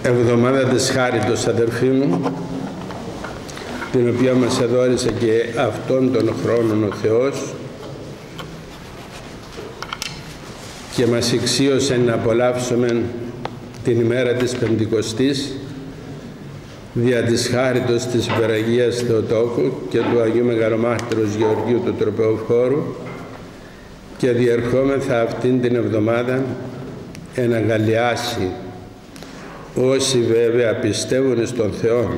εβδομάδα της χάριτος, αδερφοί μου, την οποία μας εδώρισε και αυτόν τον χρόνο ο Θεός και μας εξίωσε να απολαύσουμε την ημέρα της Πεντηκοστής δια της χάριτος της Υπεραγίας Θεοτόκου και του Αγίου Μεγαλομάρτυρος Γεωργίου του Τροπεοφόρου, και διερχόμεθα αυτήν την εβδομάδα εν αγκαλιάσει όσοι βέβαια πιστεύουν στον Θεό,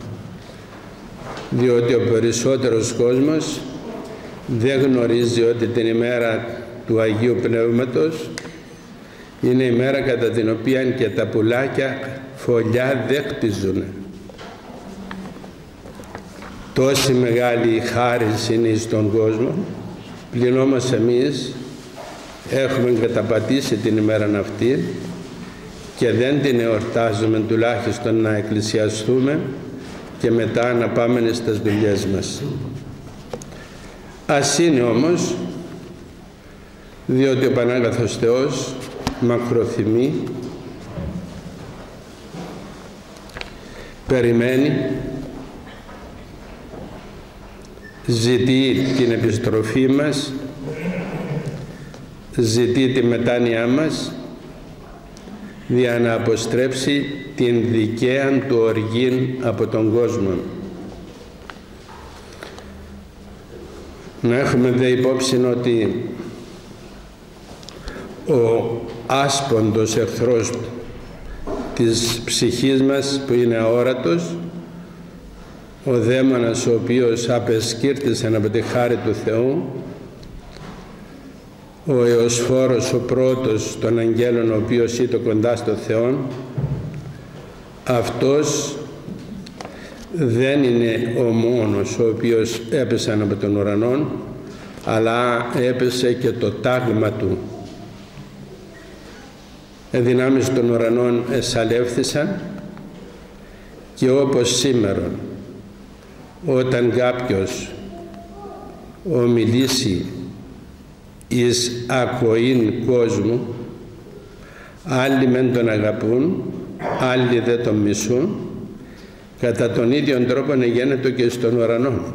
διότι ο περισσότερος κόσμος δεν γνωρίζει ότι την ημέρα του Αγίου Πνεύματος είναι η μέρα κατά την οποία και τα πουλάκια φωλιά δεν χτίζουν. Τόση μεγάλη χάρις είναι στον κόσμο, πλην όμως εμείς έχουμε καταπατήσει την ημέρα αυτή και δεν την εορτάζουμε, τουλάχιστον να εκκλησιαστούμε και μετά να πάμε στις δουλειές μας. Ας είναι όμως, διότι ο Πανάγαθος Θεός μακροθυμεί, περιμένει, ζητεί την επιστροφή μας, ζητεί τη μετάνοιά μας, για να αποστρέψει την δικαίαν του οργήν από τον κόσμο. Να έχουμε δε υπόψη ότι ο άσποντος εχθρός της ψυχής μας, που είναι αόρατος, ο δαίμονας ο οποίος απεσκύρτησε από τη χάρη του Θεού, ο Εωσφόρος ο πρώτος των αγγέλων, ο οποίος ήταν κοντά στο Θεό, αυτός δεν είναι ο μόνος ο οποίος έπεσε από τον ουρανό, αλλά έπεσε και το τάγμα του. Δυνάμεις των ουρανών εσαλεύθησαν, και όπως σήμερα όταν κάποιος ομιλήσει εις ακοήν κόσμου, άλλοι μεν τον αγαπούν, άλλοι δεν τον μισούν, κατά τον ίδιο τρόπο γίνεται και στον ουρανό.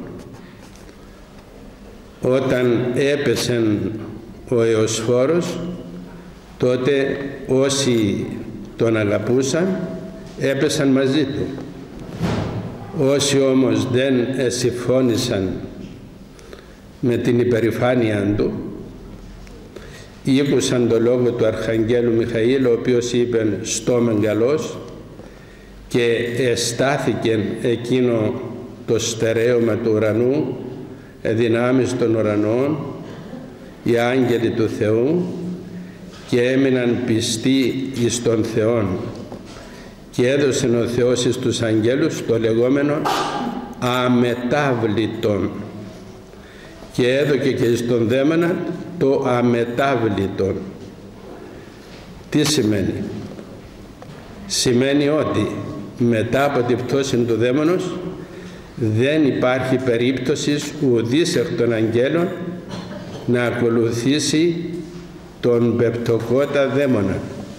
Όταν έπεσε ο Εωσφόρος, τότε όσοι τον αγαπούσαν έπεσαν μαζί του. Όσοι όμως δεν συμφώνησαν με την υπερηφάνεια του, ήκουσαν το λόγο του Αρχαγγέλου Μιχαήλ, ο οποίος είπε «στόμεν καλός», και εστάθηκε εκείνο το στερέωμα του ουρανού, δυνάμεις των ουρανών, οι άγγελοι του Θεού, και έμειναν πιστοί εις τον Θεόν, και έδωσε ο Θεός εις τους αγγέλους το λεγόμενο αμετάβλητον, και έδωκε και εις τον δαίμονα το αμετάβλητον. Τι σημαίνει? Σημαίνει ότι μετά από την πτώση του δαίμονος δεν υπάρχει περίπτωση ουδής εκ των αγγέλων να ακολουθήσει τον πεπτοκότα δαίμονα,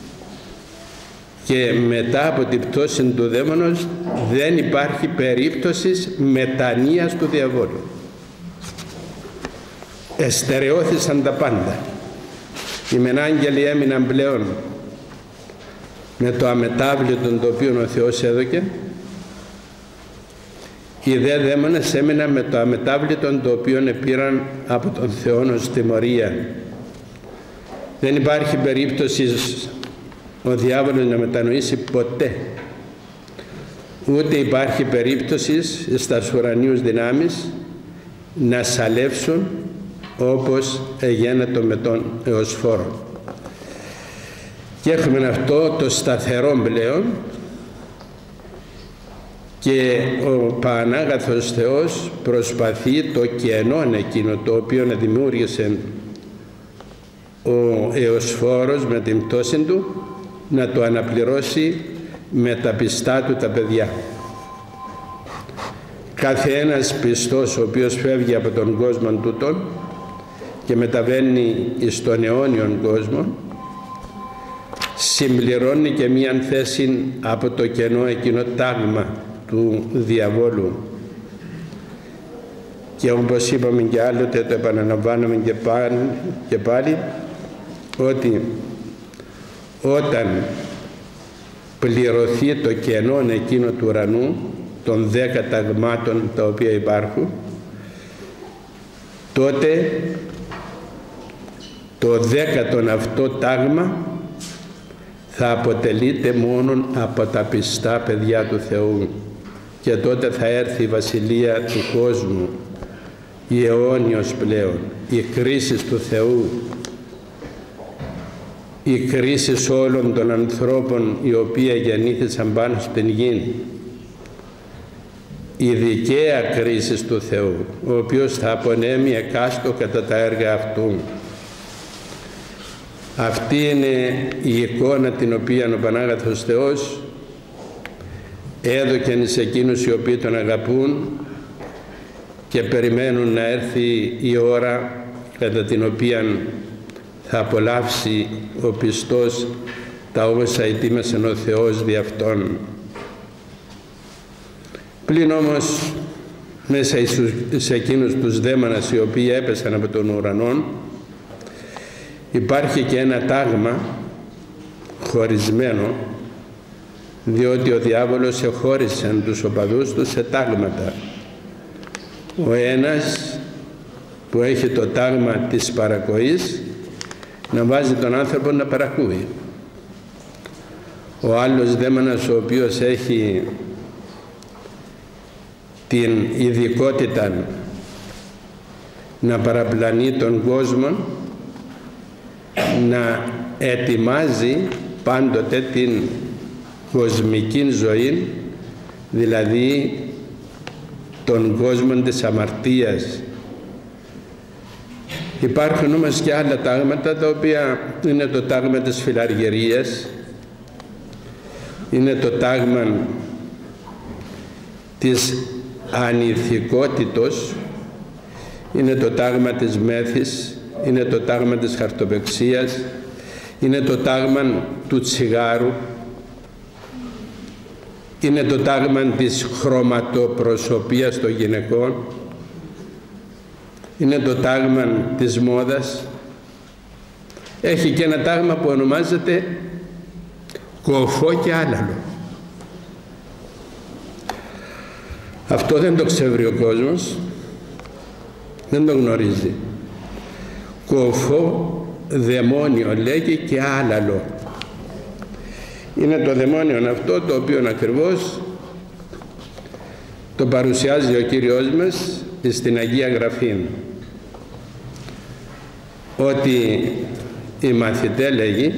και μετά από την πτώση του δαίμονος δεν υπάρχει περίπτωση μετανοίας του διαβόλου. Εστερεώθησαν τα πάντα. Οι μενάγγελοι έμειναν πλέον με το αμετάβλητο το οποίο ο Θεός έδωκε, οι δε δαίμονες έμειναν με το αμετάβλητο το οποίο πήραν από τον Θεό ως τιμωρία. Δεν υπάρχει περίπτωση ο διάβολος να μετανοήσει ποτέ, ούτε υπάρχει περίπτωση στα ουρανίους δυνάμεις να σαλεύσουν όπως εγένετο με τον Εωσφόρο. Και έχουμε αυτό το σταθερό πλέον, και ο Πανάγαθος Θεός προσπαθεί το κενόν εκείνο το οποίο δημιούργησε ο Εωσφόρος με την πτώση του να το αναπληρώσει με τα πιστά του τα παιδιά. Κάθε ένας πιστός ο οποίος φεύγει από τον κόσμο τούτον και μεταβαίνει στον αιώνιον κόσμο, συμπληρώνει και μία θέση από το κενό εκείνο τάγμα του διαβόλου. Και όπως είπαμε και άλλοτε, το επαναλαμβάνουμε και πάλι, ότι όταν πληρωθεί το κενό εκείνο του ουρανού των 10 ταγμάτων τα οποία υπάρχουν, τότε το 10ο αυτό τάγμα θα αποτελείται μόνο από τα πιστά παιδιά του Θεού, και τότε θα έρθει η βασιλεία του κόσμου, η αιώνιος πλέον, η κρίση του Θεού, η κρίση όλων των ανθρώπων οι οποίοι γεννήθησαν πάνω στην γη, η δικαία κρίση του Θεού, ο οποίος θα απονέμει εκάστο κατά τα έργα αυτού. Αυτή είναι η εικόνα την οποία ο Πανάγαθος Θεός έδωκεν σε εκείνους οι οποίοι τον αγαπούν και περιμένουν να έρθει η ώρα κατά την οποία θα απολαύσει ο πιστός τα όσα ετοίμασε ο Θεός δι' αυτόν. Πλην όμως μέσα σε εκείνους τους δαίμονες οι οποίοι έπεσαν από τον ουρανό υπάρχει και ένα τάγμα χωρισμένο, διότι ο διάβολος εχώρισε τους οπαδούς του σε τάγματα. Ο ένας που έχει το τάγμα της παρακοής να βάζει τον άνθρωπο να παρακούει. Ο άλλος δαίμονας ο οποίος έχει την ειδικότητα να παραπλανεί τον κόσμο, να ετοιμάζει πάντοτε την κοσμική ζωή, δηλαδή τον κόσμο της αμαρτίας. Υπάρχουν όμως και άλλα τάγματα, τα οποία είναι το τάγμα της φιλαργυρίας, είναι το τάγμα της ανηθικότητος, είναι το τάγμα της μέθης, είναι το τάγμα της χαρτοπεξίας, είναι το τάγμα του τσιγάρου, είναι το τάγμα της χρωματοπροσωπίας των γυναικών, είναι το τάγμα της μόδας. Έχει και ένα τάγμα που ονομάζεται κοφό και άλαλο. Αυτό δεν το ξέρει ο κόσμος, δεν το γνωρίζει. Κοφό δαιμόνιο λέγει και άλαλο. Είναι το δαιμόνιο αυτό το οποίο ακριβώς το παρουσιάζει ο Κύριος μας στην Αγία Γραφή, ότι οι μαθητές, λέγει,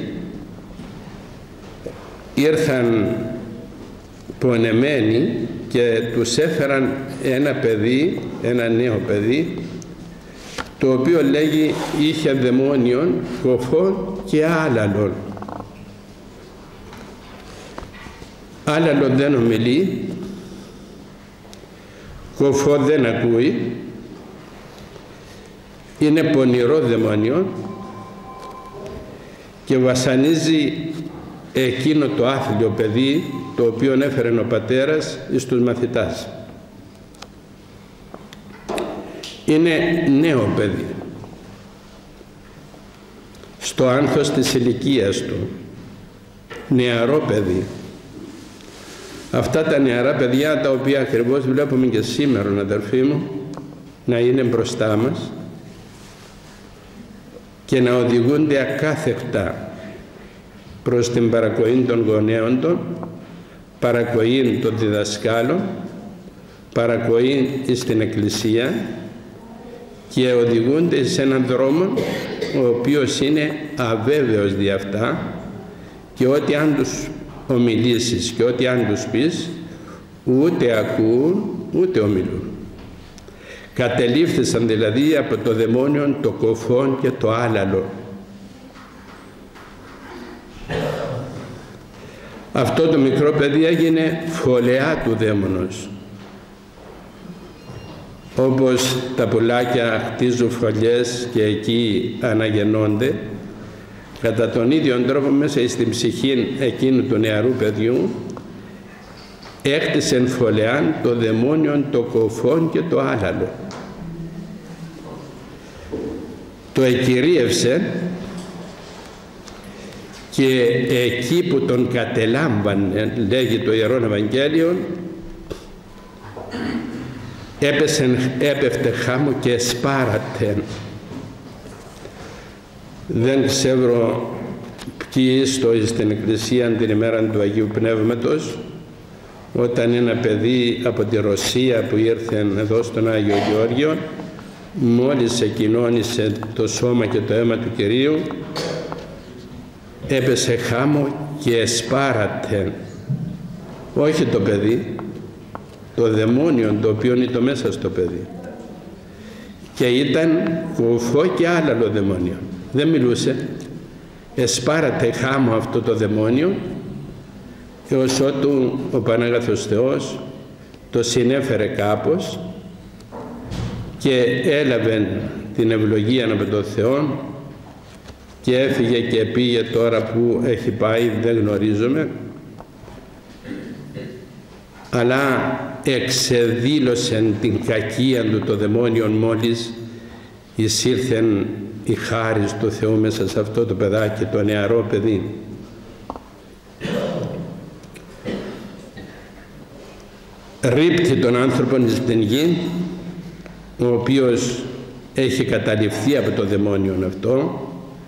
ήρθαν πονεμένοι και τους έφεραν ένα παιδί, ένα νέο παιδί, το οποίο, λέγει, είχε δαιμόνιον, κοφών και άλαλον. Άλαλον δεν ομιλεί, κοφό δεν ακούει, είναι πονηρό δαιμόνιο και βασανίζει εκείνο το άθλιο παιδί το οποίο έφερε ο πατέρας εις τους μαθητάς. Είναι νέο παιδί, στο άνθος της ηλικίας του, νεαρό παιδί. Αυτά τα νεαρά παιδιά, τα οποία ακριβώς βλέπουμε και σήμερα, αδερφοί μου, να είναι μπροστά μας και να οδηγούνται ακάθεκτα προς την παρακοή των γονέων των, παρακοή των διδασκάλων, παρακοή στην Εκκλησία, και οδηγούνται σε έναν δρόμο ο οποίος είναι αβέβαιος δι' αυτά, και ό,τι αν τους ομιλήσεις και ό,τι αν τους πεις, ούτε ακούν ούτε ομιλούν. Κατελήφθησαν δηλαδή από το δαιμόνιο το κοφόν και το άλαλο. Αυτό το μικρό παιδί έγινε φωλεά του δαίμονος. Όπως τα πουλάκια χτίζουν φωλιές και εκεί αναγεννώνται, Κατά τον ίδιο τρόπο μέσα στην ψυχή εκείνου του νεαρού παιδιού έκτισεν φωλεάν το δαιμόνιον, το κοφόν και το άλαλο. Το εκυρίευσε και εκεί που τον κατελάμβανε, λέγει το Ιερόν Ευαγγέλιο, έπεφτε χάμω και σπάρατε. Δεν ξέρω ποιοι είστε στην Εκκλησία την ημέρα του Αγίου Πνεύματος, όταν ένα παιδί από τη Ρωσία που ήρθε εδώ στον Άγιο Γεώργιο, μόλις εκοινώνησε το σώμα και το αίμα του Κυρίου, έπεσε χάμω και σπάρατε. Όχι το παιδί, το δαιμόνιο το οποίο είναι το μέσα στο παιδί. Και ήταν κουφό και άλλαλο δαιμόνιο. Δεν μιλούσε. Εσπάρατε χάμω αυτό το δαιμόνιο, έως ότου ο Πανάγαθος Θεός το συνέφερε κάπως και έλαβε την ευλογία από τον Θεό και έφυγε και πήγε. Τώρα που έχει πάει δεν γνωρίζουμε, αλλά εξεδήλωσε την κακία του το δαιμόνιο μόλις εισήλθεν η χάρις του Θεού μέσα σε αυτό το παιδάκι, το νεαρό παιδί. Ρίπτει τον άνθρωπον στην γη, ο οποίος έχει καταληφθεί από το δαιμόνιο αυτό,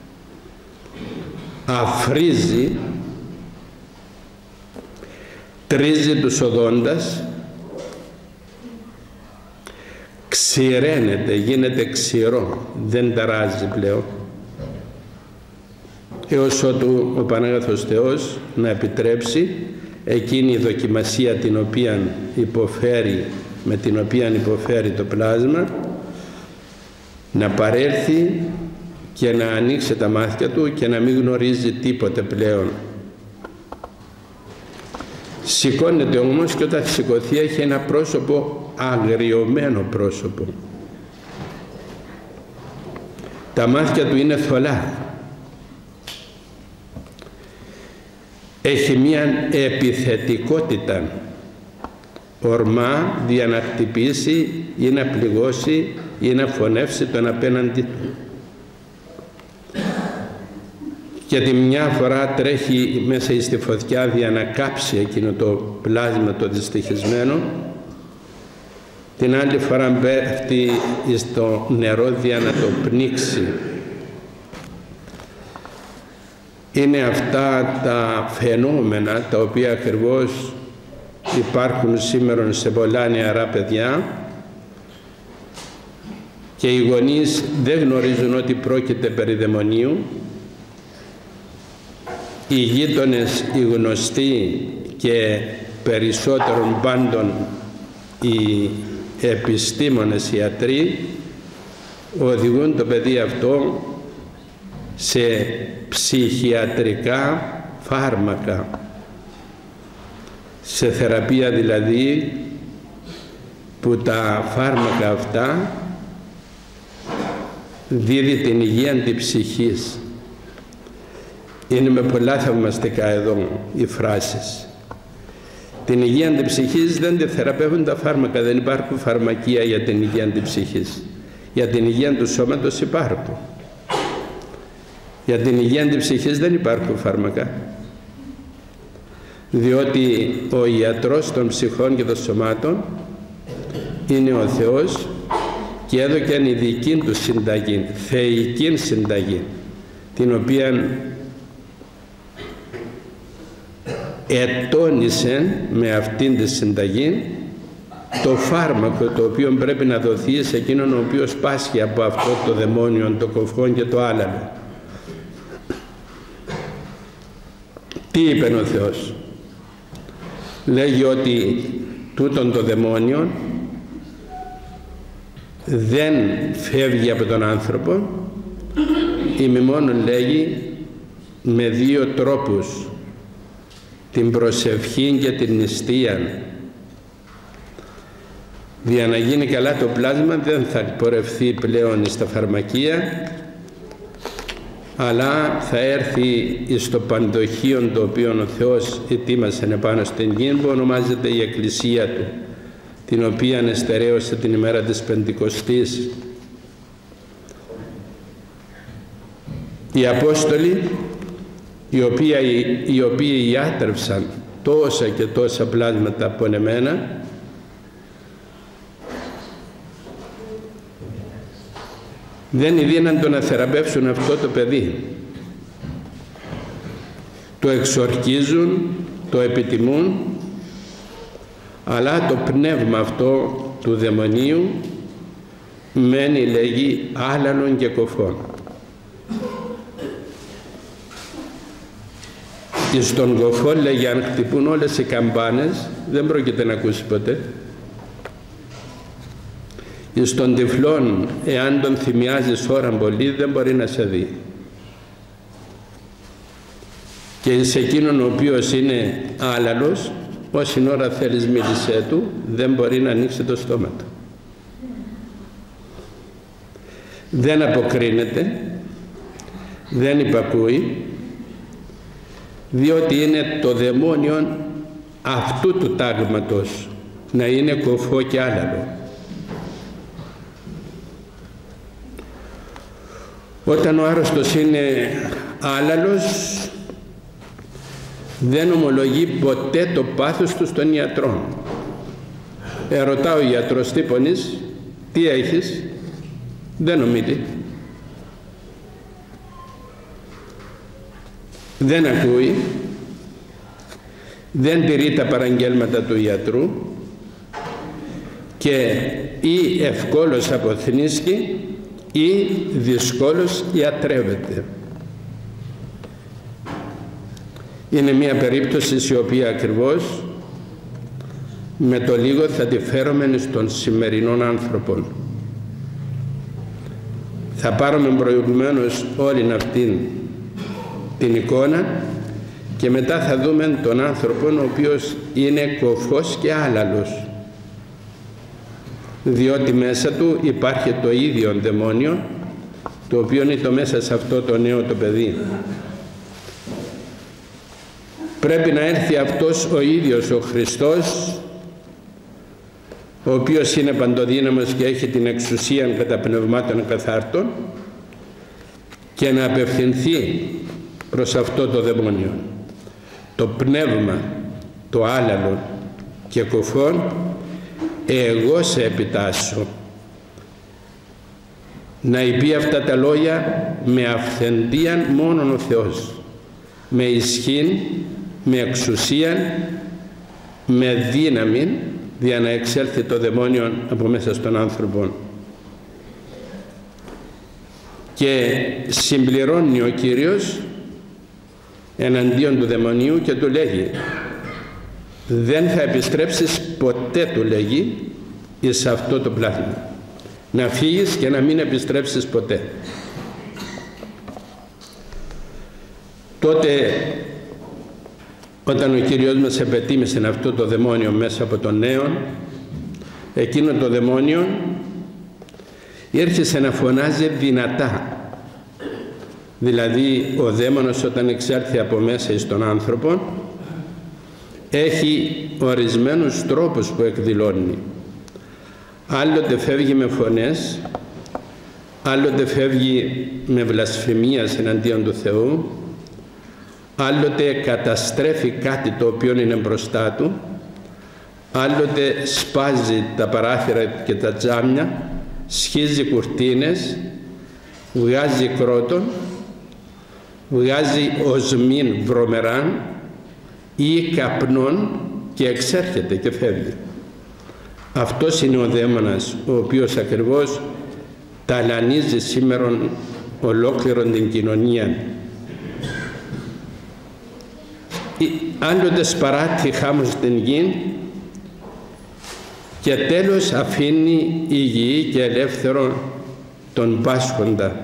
αφρίζει, τρίζει τους οδόντας, ξηραίνεται, γίνεται ξηρό, δεν ταράζει πλέον, έως ότου ο Πανάγαθος Θεός να επιτρέψει εκείνη η δοκιμασία την οποία υποφέρει, με την οποία υποφέρει το πλάσμα, να παρέλθει και να ανοίξει τα μάτια του και να μην γνωρίζει τίποτε πλέον. Σηκώνεται όμως και όταν σηκωθεί έχει ένα πρόσωπο αγριωμένο πρόσωπο. Τα μάτια του είναι θολά. Έχει μια επιθετικότητα. Ορμά για να χτυπήσει ή να πληγώσει ή να φωνεύσει τον απέναντι του. Και τη μια φορά τρέχει μέσα στη φωτιά για να κάψει εκείνο το πλάσμα το δυστυχισμένο, την άλλη φορά πέφτει στο νερό για να το πνίξει. Είναι αυτά τα φαινόμενα τα οποία ακριβώς υπάρχουν σήμερα σε πολλά νεαρά παιδιά και οι γονείς δεν γνωρίζουν ότι πρόκειται περί δαιμονίου. Οι γείτονες, οι γνωστοί και περισσότερων πάντων οι επιστήμονες, οι ιατροί οδηγούν το παιδί αυτό σε ψυχιατρικά φάρμακα, σε θεραπεία δηλαδή, που τα φάρμακα αυτά δίδει την υγεία της ψυχής. Είναι με πολλά θαυμαστικά εδώ οι φράσεις. Την υγεία της ψυχής δεν τη θεραπεύουν τα φάρμακα, δεν υπάρχουν φαρμακεία για την υγεία της ψυχής. Για την υγεία του σώματος υπάρχουν. Για την υγεία της ψυχής δεν υπάρχουν φάρμακα. Διότι ο ιατρός των ψυχών και των σωμάτων είναι ο Θεός και έδωκε η δική του συνταγή, θεϊκή συνταγή, την οποία ετώνησε με αυτήν τη συνταγή το φάρμακο το οποίο πρέπει να δοθεί σε εκείνον ο οποίος πάσχει από αυτό το δαιμόνιο, το κοφόν και το άλαλο. Τι είπε ο Θεός? Λέγει ότι τούτον το δαιμόνιο δεν φεύγει από τον άνθρωπο, ημιμόνον λέγει με δύο τρόπους, την προσευχή και την νηστεία. Για να γίνει καλά το πλάσμα δεν θα πορευθεί πλέον στα φαρμακεία, αλλά θα έρθει στο παντοχείο το οποίο ο Θεός ετοίμασε επάνω στην γη, που ονομάζεται η Εκκλησία Του, την οποία εστερέωσε την ημέρα της Πεντηκοστής. Οι Απόστολοι, οι οποίοι ιάτρευσαν τόσα και τόσα πλάσματα πονεμένα, δεν ειδύναν να θεραπεύσουν αυτό το παιδί. Το εξορκίζουν, το επιτιμούν, αλλά το πνεύμα αυτό του δαιμονίου μένει, λέγει, άλαλον και κοφών. Στον κοφό, λέγει, αν χτυπούν όλες οι καμπάνες δεν πρόκειται να ακούσει ποτέ. Στον τυφλόν, εάν τον θυμιάζεις ώρα πολύ, δεν μπορεί να σε δει. Και σε εκείνον ο οποίος είναι άλαλος, όση ώρα θέλεις μίλησέ του, δεν μπορεί να ανοίξει το στόμα του. Δεν αποκρίνεται, δεν υπακούει, διότι είναι το δαιμόνιο αυτού του τάγματος, να είναι κοφό και άλαλο. Όταν ο άρρωστος είναι άλαλος, δεν ομολογεί ποτέ το πάθος του στον ιατρό. Ρωτά ο ιατρός, τι πονείς, τι έχεις, δεν ομιλεί. Δεν ακούει, δεν τηρεί τα παραγγέλματα του ιατρού και ή ευκόλως αποθνίσκει ή δυσκόλως ιατρεύεται. Είναι μια περίπτωση η οποία ακριβώς με το λίγο θα τη φέρουμε στον σημερινών άνθρωπων. Θα πάρουμε προηγουμένως όλη αυτήν την εικόνα και μετά θα δούμε τον άνθρωπο ο οποίος είναι κοφός και άλαλος, διότι μέσα του υπάρχει το ίδιο δαιμόνιο, το οποίο είναι το μέσα σε αυτό το νέο το παιδί. Πρέπει να έρθει αυτός ο ίδιος ο Χριστός, ο οποίος είναι παντοδύναμος και έχει την εξουσία κατά πνευμάτων καθάρτων, και να απευθυνθεί προς αυτό το δαιμόνιο. Το πνεύμα, το άλαλο και κοφόν, εγώ σε επιτάσσω. Να είπε αυτά τα λόγια με αυθεντίαν μόνον ο Θεός, με ισχύν, με εξουσία, με δύναμη, για να εξέλθει το δαιμόνιο από μέσα στον άνθρωπο. Και συμπληρώνει ο Κύριος εναντίον του δαιμονίου και του λέγει, δεν θα επιστρέψεις ποτέ, του λέγει, εις αυτό το πλάσμα. Να φύγεις και να μην επιστρέψεις ποτέ. Τότε όταν ο Κύριος μας επετίμησε αυτό το δαιμόνιο μέσα από τον νέον, εκείνο το δαιμόνιο ήρθε να φωνάζει δυνατά. Δηλαδή ο δαίμονος όταν εξέλθει από μέσα εις τον άνθρωπο έχει ορισμένους τρόπους που εκδηλώνει. Άλλοτε φεύγει με φωνές, άλλοτε φεύγει με βλασφημίας εναντίον του Θεού, άλλοτε καταστρέφει κάτι το οποίο είναι μπροστά του, άλλοτε σπάζει τα παράθυρα και τα τζάμια, σχίζει κουρτίνες, βγάζει κρότον, βγάζει οσμήν βρωμεράν ή καπνών και εξέρχεται και φεύγει. Αυτός είναι ο δαίμονας ο οποίος ακριβώς ταλανίζει σήμερα ολόκληρον την κοινωνία. Άλλοτε σπαράττει χάμος στην γη και τέλος αφήνει υγιή και ελεύθερο τον πάσχοντα.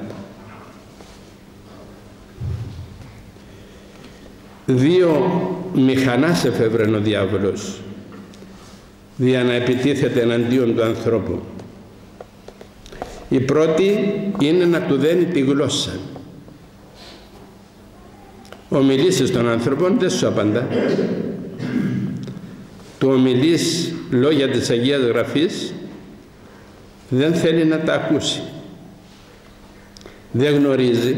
Δύο μηχανάς εφεύρεν ο διάβολος για να επιτίθεται εναντίον του ανθρώπου. Η πρώτη είναι να του δένει τη γλώσσα. ομιλήσεις των άνθρωπων, δεν σου απαντά. Του ομιλείς λόγια της Αγίας Γραφής, δεν θέλει να τα ακούσει. Δεν γνωρίζει.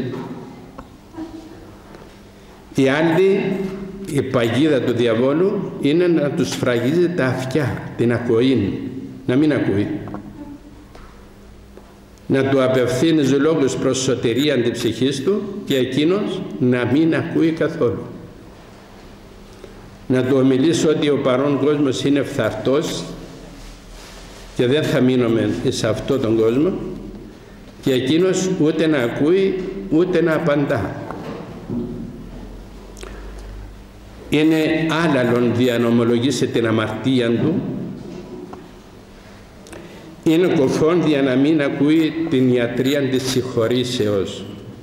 Η άλλη, η παγίδα του διαβόλου είναι να τους σφραγίζει τα αυτιά, την ακοή, να μην ακούει. Να του απευθύνεις λόγους προς σωτηρία της ψυχής του και εκείνος να μην ακούει καθόλου. Να του ομιλείς ότι ο παρόν κόσμος είναι φθαρτός και δεν θα μείνουμε σε αυτόν τον κόσμο, και εκείνος ούτε να ακούει ούτε να απαντά. Είναι άλλαλον διανομολογήσει την αμαρτία του, είναι κοφόν δια να μην ακούει την ιατρία της συγχωρήσεως,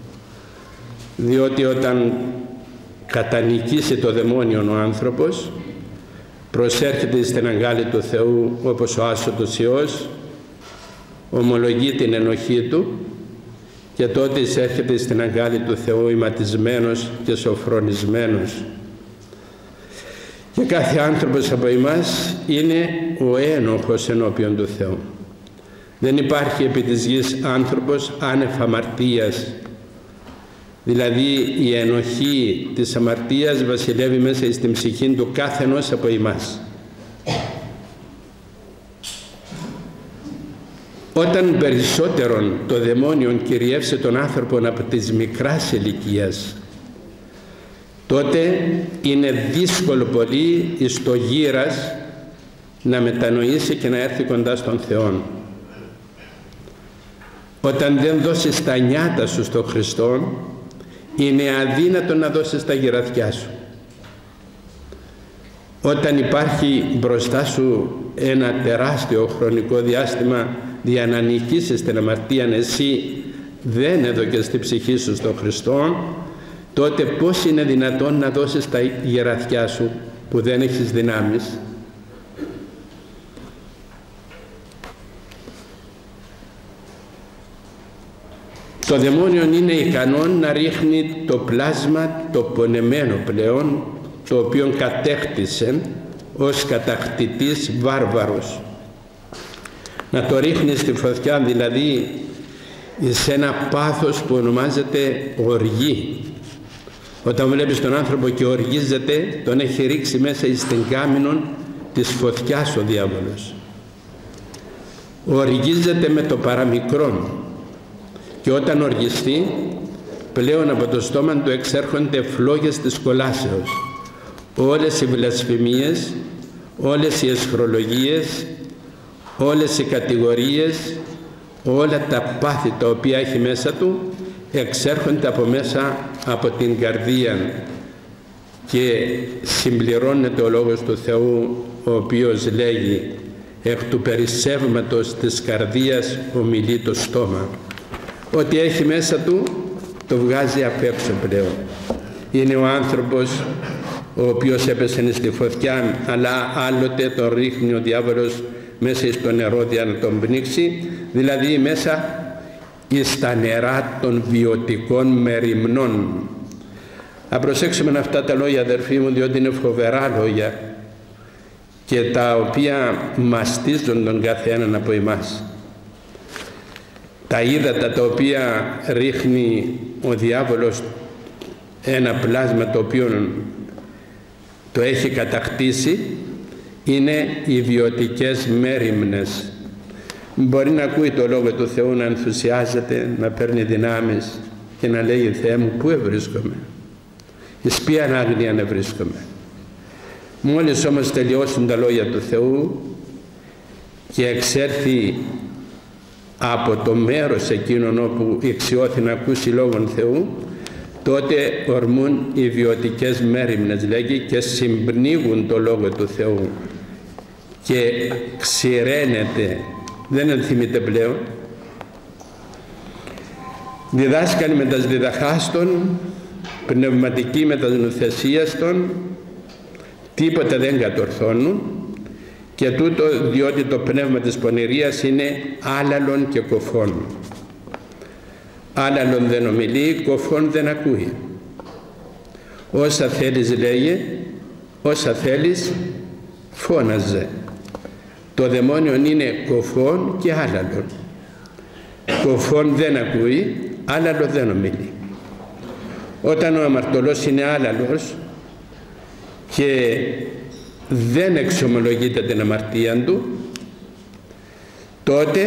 διότι όταν κατανικήσει το δαιμόνιο ο άνθρωπος, προσέρχεται στην αγκάλη του Θεού όπως ο άσωτος Υιός, ομολογεί την ενοχή του και τότε εισέρχεται στην αγκάλη του Θεού ηματισμένος και σοφρονισμένος. Και κάθε άνθρωπος από εμάς είναι ο ένοχος ενώπιον του Θεού. Δεν υπάρχει επί της γης άνθρωπος άνευ αμαρτίας. Δηλαδή η ενοχή της αμαρτίας βασιλεύει μέσα στην ψυχή του κάθε ενός από εμάς. Όταν περισσότερον το δαιμόνιο κυριεύσει τον άνθρωπο από της μικράς ηλικίας, τότε είναι δύσκολο πολύ εις το γύρας να μετανοήσει και να έρθει κοντά στον Θεό. Όταν δεν δώσεις τα νιάτα σου στον Χριστό, είναι αδύνατο να δώσεις τα γυρατιά σου. Όταν υπάρχει μπροστά σου ένα τεράστιο χρονικό διάστημα για να νικήσεις την αμαρτία, εσύ δεν έδωκες τη ψυχή σου στον Χριστό, τότε πώς είναι δυνατόν να δώσεις τα γυρατιά σου που δεν έχεις δυνάμεις? Το δαιμόνιο είναι ικανό να ρίχνει το πλάσμα το πονεμένο πλέον, το οποίο κατέκτησε ως κατακτητής βάρβαρος. Να το ρίχνει στη φωτιά, δηλαδή σε ένα πάθος που ονομάζεται οργή. Όταν βλέπεις τον άνθρωπο και οργίζεται, τον έχει ρίξει μέσα στην κάμινο της φωτιάς ο διάβολος. Οργίζεται με το παραμικρόν, και όταν οργιστεί, πλέον από το στόμα του εξέρχονται φλόγες της κολάσεως. Όλες οι βλασφημίες, όλες οι αισχρολογίες, όλες οι κατηγορίες, όλα τα πάθη τα οποία έχει μέσα του εξέρχονται από μέσα από την καρδία, και συμπληρώνεται ο Λόγος του Θεού, ο οποίος λέγει «Εκ του περισσεύματος της καρδίας ομιλεί το στόμα». Ό,τι έχει μέσα του το βγάζει απ' έξω πλέον. Είναι ο άνθρωπος ο οποίος έπεσε στη φωτιά, αλλά άλλοτε τον ρίχνει ο διάβολος μέσα στο νερό για να τον πνίξει, δηλαδή μέσα στα νερά των βιωτικών μεριμνών. Να προσέξουμε αυτά τα λόγια, αδερφοί μου, διότι είναι φοβερά λόγια και τα οποία μαστίζουν τον καθέναν από εμάς. Τα ύδατα τα οποία ρίχνει ο διάβολος, ένα πλάσμα το οποίο το έχει κατακτήσει, είναι οι βιωτικές μέριμνες. Μπορεί να ακούει το Λόγο του Θεού, να ενθουσιάζεται, να παίρνει δυνάμεις και να λέει «Θεέ μου, πού ευρίσκομαι, εις ποιαν άγνοια να βρίσκομαι». Μόλις όμως τελειώσουν τα λόγια του Θεού και εξέρθει από το μέρος εκείνον όπου εξιώθη να ακούσει Λόγον Θεού, τότε ορμούν οι βιωτικές μέριμνες, λέγει, και συμπνίγουν το Λόγο του Θεού και ξηραίνεται, δεν ενθυμείται πλέον. Διδάσκαλοι με τας διδαχάστων, πνευματικοί με τας νουθεσίαστων, τίποτα δεν κατορθώνουν, και τούτο διότι το πνεύμα της πονηρίας είναι άλλαλον και κοφών. Άλλαλον δεν ομιλεί, κοφών δεν ακούει. Όσα θέλεις λέγε, όσα θέλεις φώναζε. Το δαιμόνιο είναι κοφόν και άλαλον. Κοφόν δεν ακούει, άλαλο δεν ομιλεί. Όταν ο αμαρτωλός είναι άλαλος και δεν εξομολογείται την αμαρτία του, τότε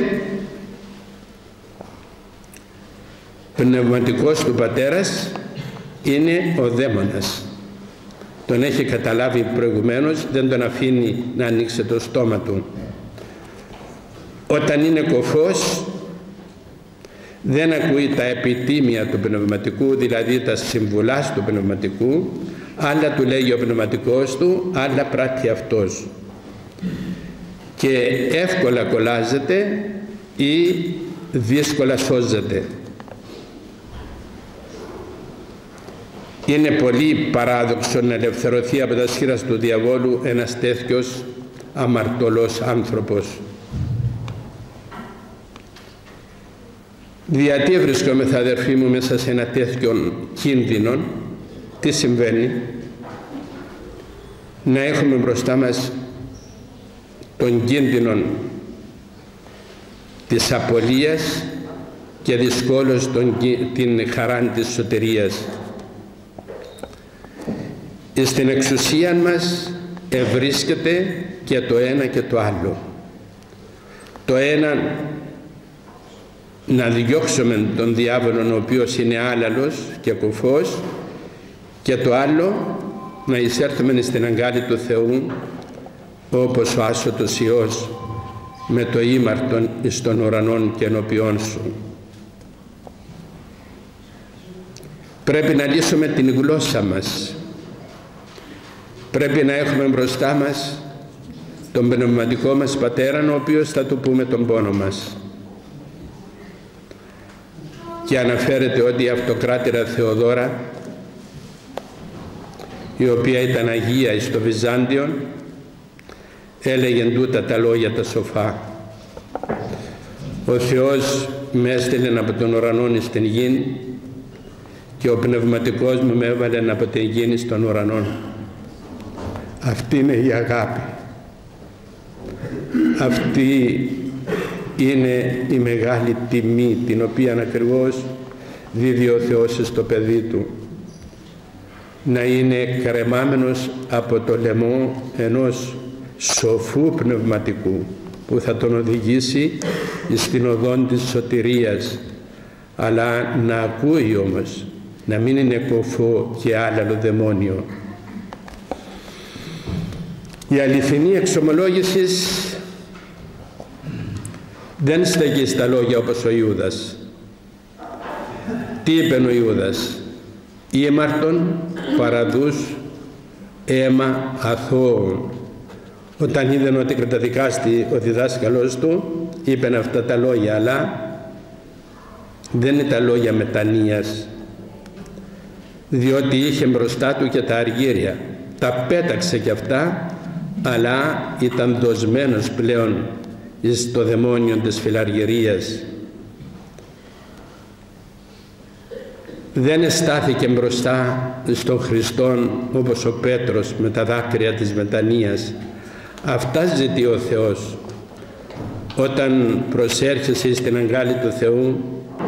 πνευματικός του πατέρας είναι ο δαίμονας. Τον έχει καταλάβει προηγουμένως, δεν τον αφήνει να ανοίξει το στόμα του. Όταν είναι κοφός, δεν ακούει τα επιτίμια του πνευματικού, δηλαδή τα συμβουλάς του πνευματικού, άλλα του λέγει ο πνευματικός του, άλλα πράττει αυτός. Και εύκολα κολλάζεται ή δύσκολα σώζεται. Είναι πολύ παράδοξο να ελευθερωθεί από τα σχήρας του διαβόλου ένας τέτοιος αμαρτωλός άνθρωπος. Γιατί βρισκόμεθα, αδερφοί μου, μέσα σε ένα τέτοιο κίνδυνο? Τι συμβαίνει? Να έχουμε μπροστά μας τον κίνδυνο της απολίας και δυσκόλως την χαρά της σωτηρίας. Στην εξουσία μας ευρίσκεται και το ένα και το άλλο. Το ένα, να διώξουμε τον διάβολο, ο οποίος είναι άλαλος και κοφός, και το άλλο, να εισέλθουμε στην αγκάλη του Θεού όπως ο άσωτος Υιός με το ήμαρτον εις των ουρανών και ενώπιόν σου. Πρέπει να λύσουμε την γλώσσα μας. Πρέπει να έχουμε μπροστά μας τον πνευματικό μας πατέρα, ο οποίος θα του πούμε τον πόνο μας. Και αναφέρεται ότι η αυτοκράτηρα Θεοδώρα, η οποία ήταν Αγία στο Βυζάντιο, έλεγε τούτα τα λόγια τα σοφά: ο Θεός με έστειλε από τον ουρανό στην γη και ο πνευματικός μου με έβαλε από την γη στον ουρανό. Αυτή είναι η αγάπη. Αυτή είναι η μεγάλη τιμή την οποία ακριβώς δίδει ο Θεός στο παιδί του. Να είναι κρεμάμενος από το λαιμό ενός σοφού πνευματικού που θα τον οδηγήσει στην οδόν της σωτηρίας, αλλά να ακούει όμως, να μην είναι κοφό και άλαλο δαιμόνιο. Η αληθινή εξομολόγηση δεν στέκει στα λόγια όπως ο Ιούδας. Τι είπε ο Ιούδας? Ήμαρτον παραδούς αίμα αθώων. Όταν είδαν ότι καταδικάστη ο διδάσκαλος του, είπεν αυτά τα λόγια, αλλά δεν είναι τα λόγια μετανοίας, διότι είχε μπροστά του και τα αργύρια. Τα πέταξε και αυτά, αλλά ήταν δοσμένος πλέον εις το δαιμόνιο της φιλαργυρίας. Δεν εστάθηκε μπροστά στον Χριστόν όπως ο Πέτρος με τα δάκρυα της μετανοίας. Αυτά ζητεί ο Θεός. Όταν προσέρχεσαι στην αγκάλη του Θεού,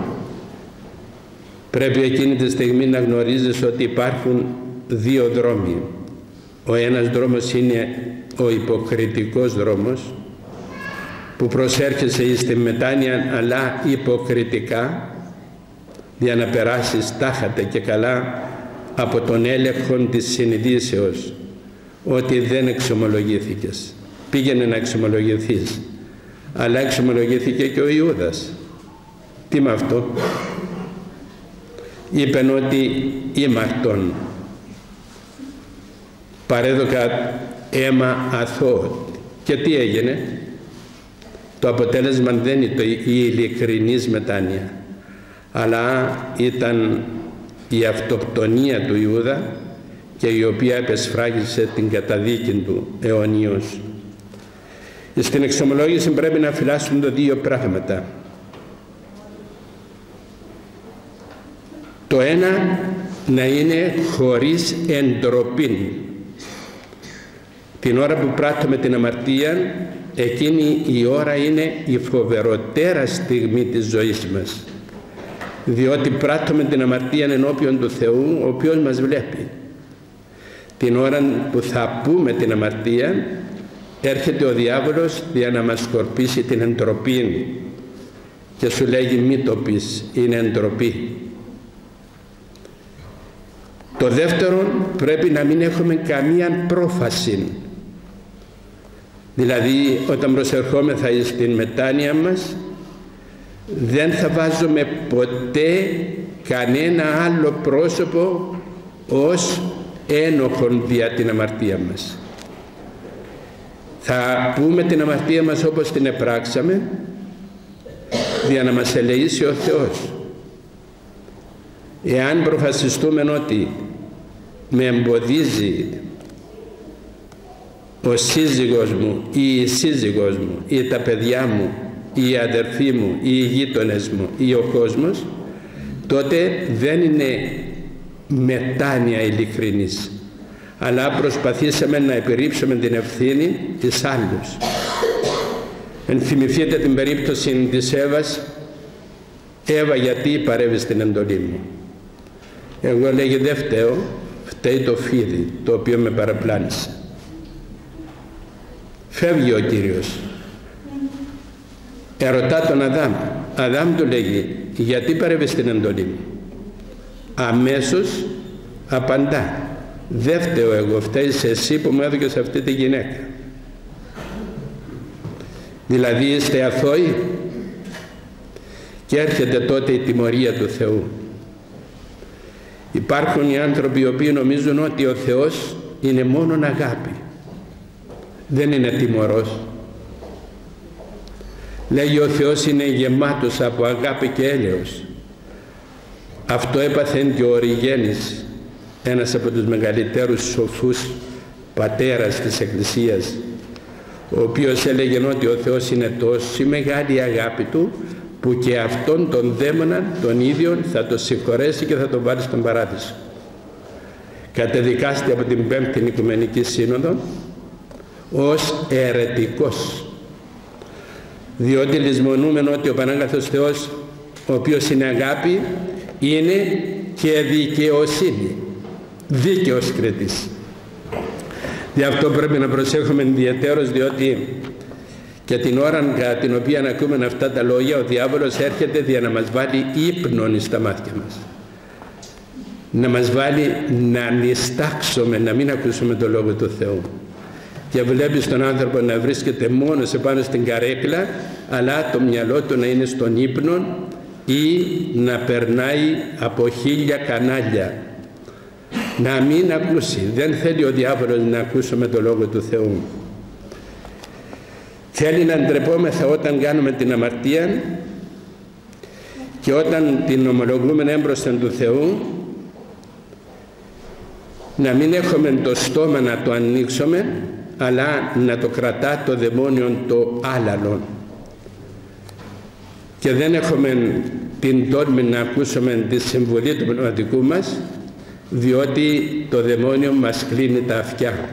πρέπει εκείνη τη στιγμή να γνωρίζεις ότι υπάρχουν δύο δρόμοι. Ο ένας δρόμος είναι ο υποκριτικός δρόμος, που προσέρχεσαι στη μετάνοια αλλά υποκριτικά, για να περάσεις τάχατα και καλά από τον έλεγχο της συνειδήσεως ότι δεν εξομολογήθηκες. Πήγαινε να εξομολογηθείς, αλλά εξομολογήθηκε και ο Ιούδας. Τι με αυτό? Είπεν ότι ήμαρτον παρέδωκα αίμα αθώο. Και τι έγινε? Το αποτέλεσμα δεν είναι η ειλικρινής μετάνοια, αλλά ήταν η αυτοκτονία του Ιούδα, και η οποία επεσφράγισε την καταδίκη του αιωνίως. Στην εξομολόγηση πρέπει να φυλάσσουν τα δύο πράγματα. Το ένα να είναι χωρίς εντροπή. Την ώρα που πράττουμε την αμαρτία, εκείνη η ώρα είναι η φοβεροτέρα στιγμή της ζωής μας, διότι πράττουμε την αμαρτία ενώπιον του Θεού, ο οποίος μας βλέπει. Την ώρα που θα πούμε την αμαρτία, έρχεται ο διάβολος για να μας σκορπίσει την εντροπή και σου λέγει μη το πεις, είναι εντροπή. Το δεύτερο, πρέπει να μην έχουμε καμία πρόφαση. Δηλαδή όταν προσερχόμεθα στην μετάνοια μας, δεν θα βάζουμε ποτέ κανένα άλλο πρόσωπο ως ένοχον δια την αμαρτία μας. Θα πούμε την αμαρτία μας όπως την επράξαμε, για να μας ελεήσει ο Θεός. Εάν προφασιστούμε ότι με εμποδίζει ο σύζυγος μου ή η σύζυγος μου ή τα παιδιά μου ή οι αδερφοί μου ή οι γείτονες μου ή ο κόσμος, τότε δεν είναι μετάνοια ειλικρινής, αλλά προσπαθήσαμε να επιρρύψουμε την ευθύνη της άλλους. Ενθυμηθείτε την περίπτωση της Εύας. Εύα, γιατί παρεύεις στην εντολή μου? Εγώ, λέγει, δεν φταίω, φταίει το φίδι το οποίο με παραπλάνησε. Φεύγει ο Κύριος, ερωτά τον Αδάμ. Αδάμ, του λέγει, γιατί παρεύεις στην εντολή μου? Αμέσως απαντά, δεν φταίω εγώ, φταίεις εσύ που μου έδωκες αυτή τη γυναίκα. Δηλαδή είστε αθώοι? Και έρχεται τότε η τιμωρία του Θεού. Υπάρχουν οι άνθρωποι οι οποίοι νομίζουν ότι ο Θεός είναι μόνον αγάπη, δεν είναι τιμωρός. Λέγει ο Θεός είναι γεμάτος από αγάπη και έλεος. Αυτό έπαθε και ο Οριγένης, ένας από τους μεγαλύτερους σοφούς πατέρας της Εκκλησίας, ο οποίος έλεγε ότι ο Θεός είναι τόσο μεγάλη αγάπη του που και αυτόν τον δαίμονα τον ίδιο θα το συγχωρέσει και θα τον βάλει στον παράδεισο. Κατεδικάστηκε από την 5η Οικουμενική Σύνοδο ως αιρετικός, διότι λησμονούμε ότι ο Πανάγαθος Θεός, ο οποίος είναι αγάπη, είναι και δικαιοσύνη, δίκαιος κριτής. Γι' αυτό πρέπει να προσέχουμε ιδιαιτέρως, διότι και την ώρα κατά την οποία ακούμε αυτά τα λόγια, ο διάβολος έρχεται για να μας βάλει ύπνον στα μάτια μας, να μας βάλει να νηστάξουμε, να μην ακούσουμε το Λόγο του Θεού. Και βλέπεις τον άνθρωπο να βρίσκεται μόνος επάνω στην καρέκλα, αλλά το μυαλό του να είναι στον ύπνο ή να περνάει από 1000 κανάλια. Να μην ακούσει. Δεν θέλει ο διάβολος να ακούσουμε το Λόγο του Θεού. Θέλει να ντρεπόμεθα όταν κάνουμε την αμαρτία και όταν την ομολογούμε έμπροσθεν του Θεού, να μην έχουμε το στόμα να το ανοίξουμε, αλλά να το κρατά το δαιμόνιο το άλαλον. Και δεν έχουμε την τόλμη να ακούσουμε τη συμβουλή του πνευματικού μας, διότι το δαιμόνιο μας κλείνει τα αυτιά.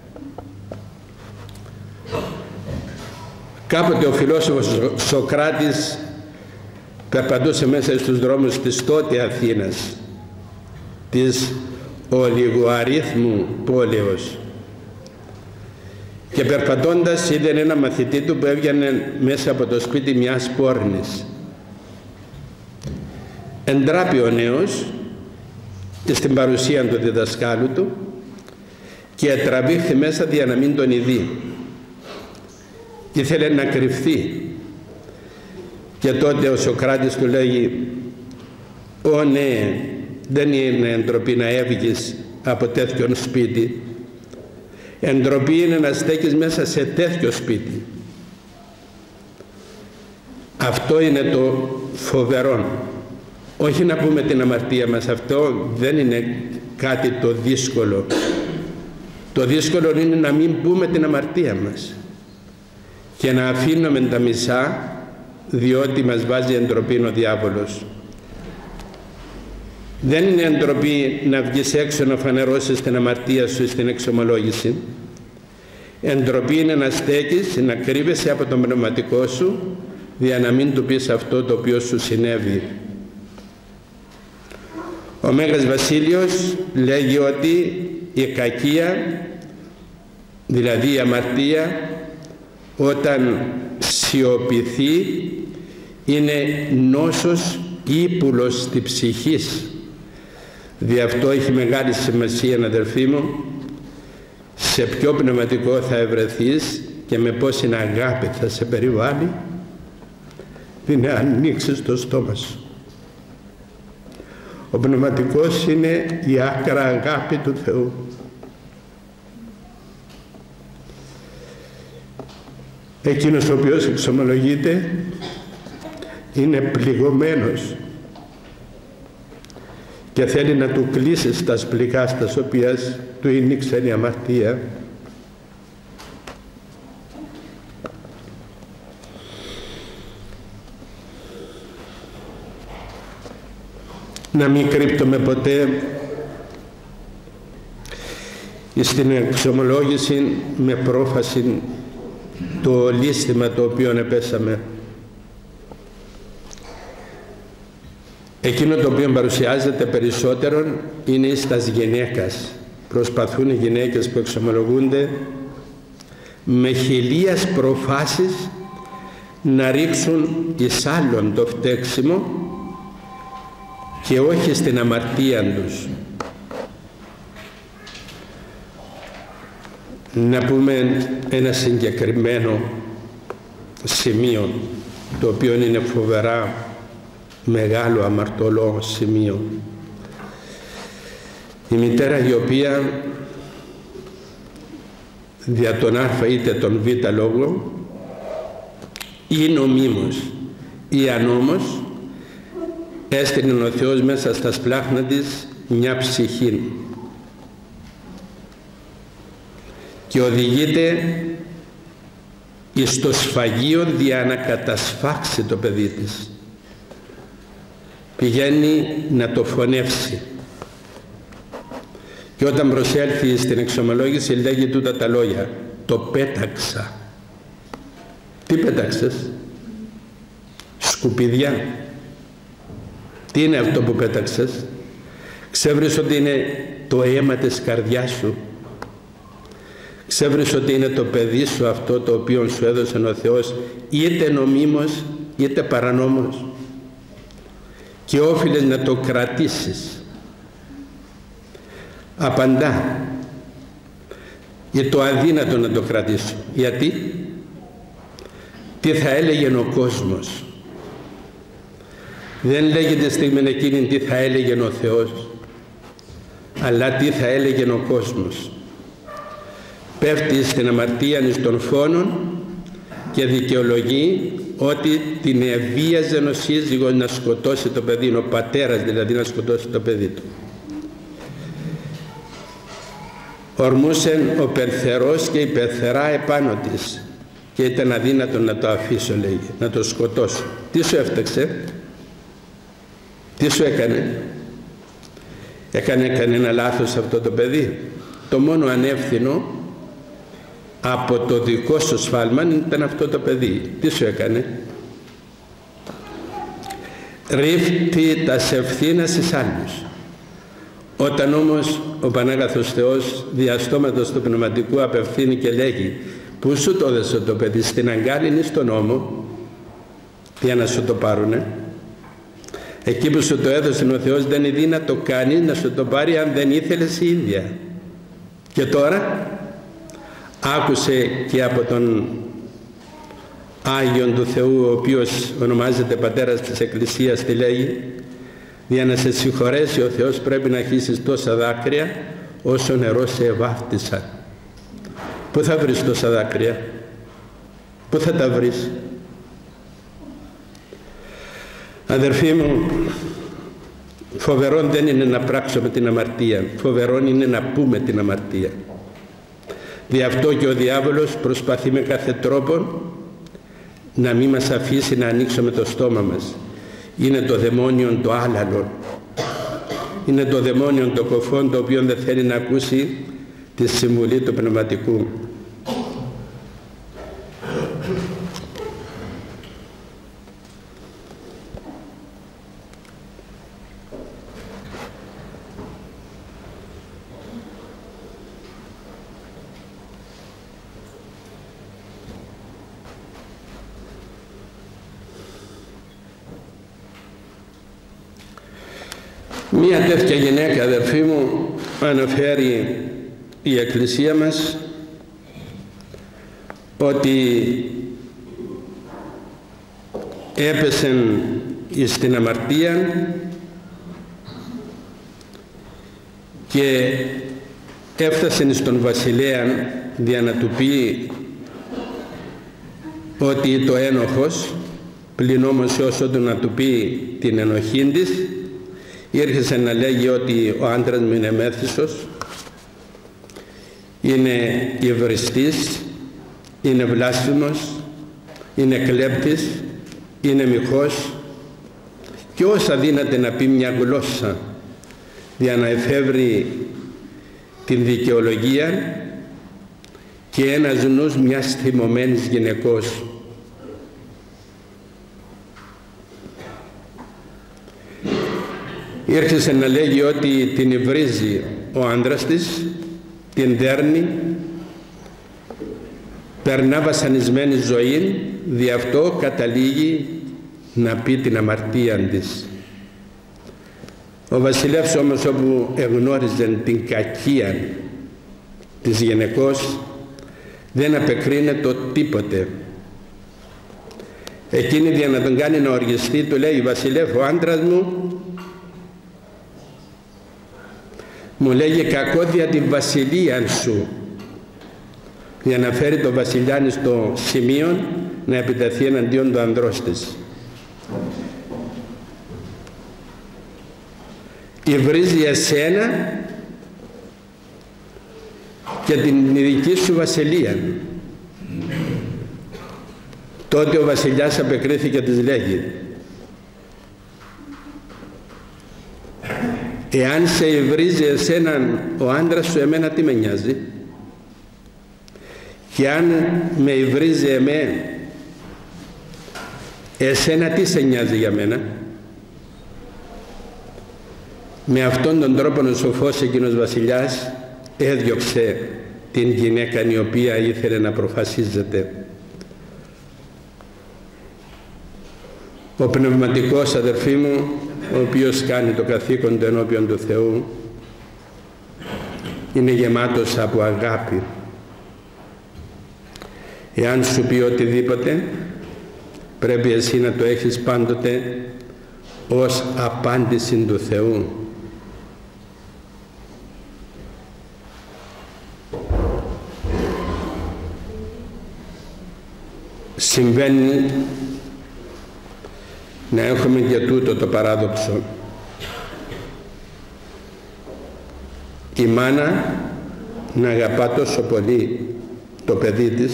Κάποτε ο φιλόσοφος Σοκράτης περπατούσε μέσα στους δρόμους της τότε Αθήνας, της ολιγοαρίθμου πόλεως, και περπατώντας είδε ένα μαθητή του που έβγαινε μέσα από το σπίτι μιας πόρνης. Εντράπη ο νέος στην παρουσία του διδασκάλου του και τραβήχθη μέσα για να μην τον ειδεί. Ήθελε να κρυφθεί. Και τότε ο Σοκράτης του λέγει, «Ω ναι, δεν είναι ντροπή να έβγεις από τέτοιον σπίτι. Εντροπή είναι να στέκεις μέσα σε τέτοιο σπίτι». Αυτό είναι το φοβερό. Όχι να πούμε την αμαρτία μας, αυτό δεν είναι κάτι το δύσκολο. Το δύσκολο είναι να μην πούμε την αμαρτία μας και να αφήνουμε τα μισά, διότι μας βάζει εντροπή ο διάβολος. Δεν είναι ντροπή να βγεις έξω να φανερώσεις την αμαρτία σου στην εξομολόγηση. Ντροπή είναι να στέκεις, να κρύβεσαι από τον πνευματικό σου, για να μην του πεις αυτό το οποίο σου συνέβη. Ο Μέγας Βασίλειος λέγει ότι η κακία, δηλαδή η αμαρτία, όταν σιωπηθεί είναι νόσος ύπουλος της ψυχής. Δι' αυτό έχει μεγάλη σημασία, αδελφοί μου, σε ποιο πνευματικό θα ευρεθείς και με πόση αγάπη θα σε περιβάλλει, είναι να ανοίξεις το στόμα σου. Ο πνευματικός είναι η άκρα αγάπη του Θεού. Εκείνος ο οποίος εξομολογείται είναι πληγωμένος και θέλει να του κλείσεις τα σπληγά στα οποία του ήνιξε η αμαρτία. Να μην κρύπτουμε ποτέ στην εξομολόγηση με πρόφαση το λύστημα το οποίο επέσαμε. Εκείνο το οποίο παρουσιάζεται περισσότερο είναι εις τας γυναίκας. Προσπαθούν οι γυναίκες που εξομολογούνται με χιλίας προφάσεις να ρίξουν εις άλλον το φταίξιμο και όχι στην αμαρτία τους. Να πούμε ένα συγκεκριμένο σημείο, το οποίο είναι φοβερά μεγάλο αμαρτωλό σημείο. Η μητέρα η οποία δια τον α είτε τον β λόγο ή νομίμως ή ανόμως έστεινε ο Θεός μέσα στα σπλάχνα της μια ψυχή και οδηγείται εις το σφαγείο για να κατασφάξει το παιδί της. Πηγαίνει να το φωνεύσει και όταν προσέλθει στην εξομολόγηση λέγει τούτα τα λόγια: το πέταξα. Τι πέταξες? Σκουπιδιά. Τι είναι αυτό που πέταξες? Ξέβρεις ότι είναι το αίμα της καρδιάς σου. Ξέβρεις ότι είναι το παιδί σου αυτό το οποίο σου έδωσε ο Θεός, είτε νομίμως είτε παρανόμως, και όφιλες να το κρατήσεις. Απαντά: για το αδύνατο να το κρατήσω. Γιατί? Τι θα έλεγε ο κόσμος? Δεν λέγεται στιγμή εκείνη τι θα έλεγε ο Θεός, αλλά τι θα έλεγε ο κόσμος. Πέφτει στην αμαρτία των φόνων και δικαιολογεί ότι την εβίαζε ο σύζυγος να σκοτώσει το παιδί, ο πατέρας δηλαδή να σκοτώσει το παιδί του. Ορμούσε ο πεθερός και η πεθερά επάνω της και ήταν αδύνατο να το αφήσω, λέγει, να το σκοτώσω. Τι σου έφταξε? Τι σου έκανε? Έκανε κανένα λάθος αυτό το παιδί? Το μόνο ανεύθυνο από το δικό σου σφάλμα ήταν αυτό το παιδί. Τι σου έκανε? Ρίφτει τας ευθύνας εις άλλους. Όταν όμως ο Πανάγαθος Θεός διαστόματος του πνευματικού απευθύνει και λέγει: πού σου το έδωσε το παιδί? Στην αγκάλινη, στον νόμο, για να σου το πάρουνε? Εκεί που σου το έδωσε ο Θεός δεν είναι να το κάνει να σου το πάρει αν δεν ήθελες η ίδια. Και τώρα άκουσε και από τον Άγιον του Θεού, ο οποίος ονομάζεται Πατέρας της Εκκλησίας, τι λέγει: για να σε συγχωρέσει ο Θεός πρέπει να χύσεις τόσα δάκρυα όσο νερό σε ευάφτισαν. Πού θα βρεις τόσα δάκρυα? Πού θα τα βρεις? Αδερφοί μου, φοβερόν δεν είναι να πράξουμε την αμαρτία, φοβερόν είναι να πούμε την αμαρτία. Δι' αυτό και ο διάβολος προσπαθεί με κάθε τρόπο να μην μας αφήσει να ανοίξουμε το στόμα μας. Είναι το δαιμόνιο το άλαλο. είναι το δαιμόνιο το κοφόν, το οποίο δεν θέλει να ακούσει τη συμβουλή του πνευματικού. Μία τέτοια γυναίκα, αδερφοί μου, αναφέρει η Εκκλησία μας ότι έπεσε στην αμαρτία και έφτασε στον βασιλέα για να του πει ότι το ένοχος, πλην όμως όσο του να του πει την ενοχή της, ήρχεσε να λέγει ότι ο άντρας μου είναι μέθυσος, είναι υβριστής, είναι βλάσφημος, είναι κλέπτης, είναι μοιχός και όσα δύναται να πει μια γλώσσα για να εφεύρει την δικαιολογία και ένας νους μιας θυμωμένης γυναικός. Ήρχεσε να λέγει ότι την υβρίζει ο άντρας της, την δέρνει, περνά βασανισμένη ζωή, δι' αυτό καταλήγει να πει την αμαρτία της. Ο βασιλεύς όμως, όπου εγνώριζε την κακία της γυναικός, δεν απεκρίνεται τίποτε. Εκείνη για να τον κάνει να οργιστεί του λέει: «Βασιλεύ, ο άντρας μου λέγει κακό δια τη βασιλεία σου», για να φέρει το βασιλιάνι στο σημείο να επιτεθεί εναντίον του ανδρός της. Υβρίζει εσένα και την δική σου βασιλεία. Τότε ο βασιλιάς απεκρίθηκε, της λέγει: «Εάν σε υβρίζει εσέναν ο άντρας σου, εμένα τι με νοιάζει, και αν με υβρίζει εσένα τι σε νοιάζει για μένα». Με αυτόν τον τρόπο ο σοφός εκείνος βασιλιάς έδιωξε την γυναίκα η οποία ήθελε να προφασίζεται. Ο πνευματικός, αδερφοί μου, ο οποίος κάνει το καθήκον του ενώπιον του Θεού, είναι γεμάτος από αγάπη. Εάν σου πει οτιδήποτε, πρέπει εσύ να το έχεις πάντοτε ως απάντηση του Θεού. Συμβαίνει να έχουμε και τούτο το παράδοξο. Η μάνα να αγαπά τόσο πολύ το παιδί της,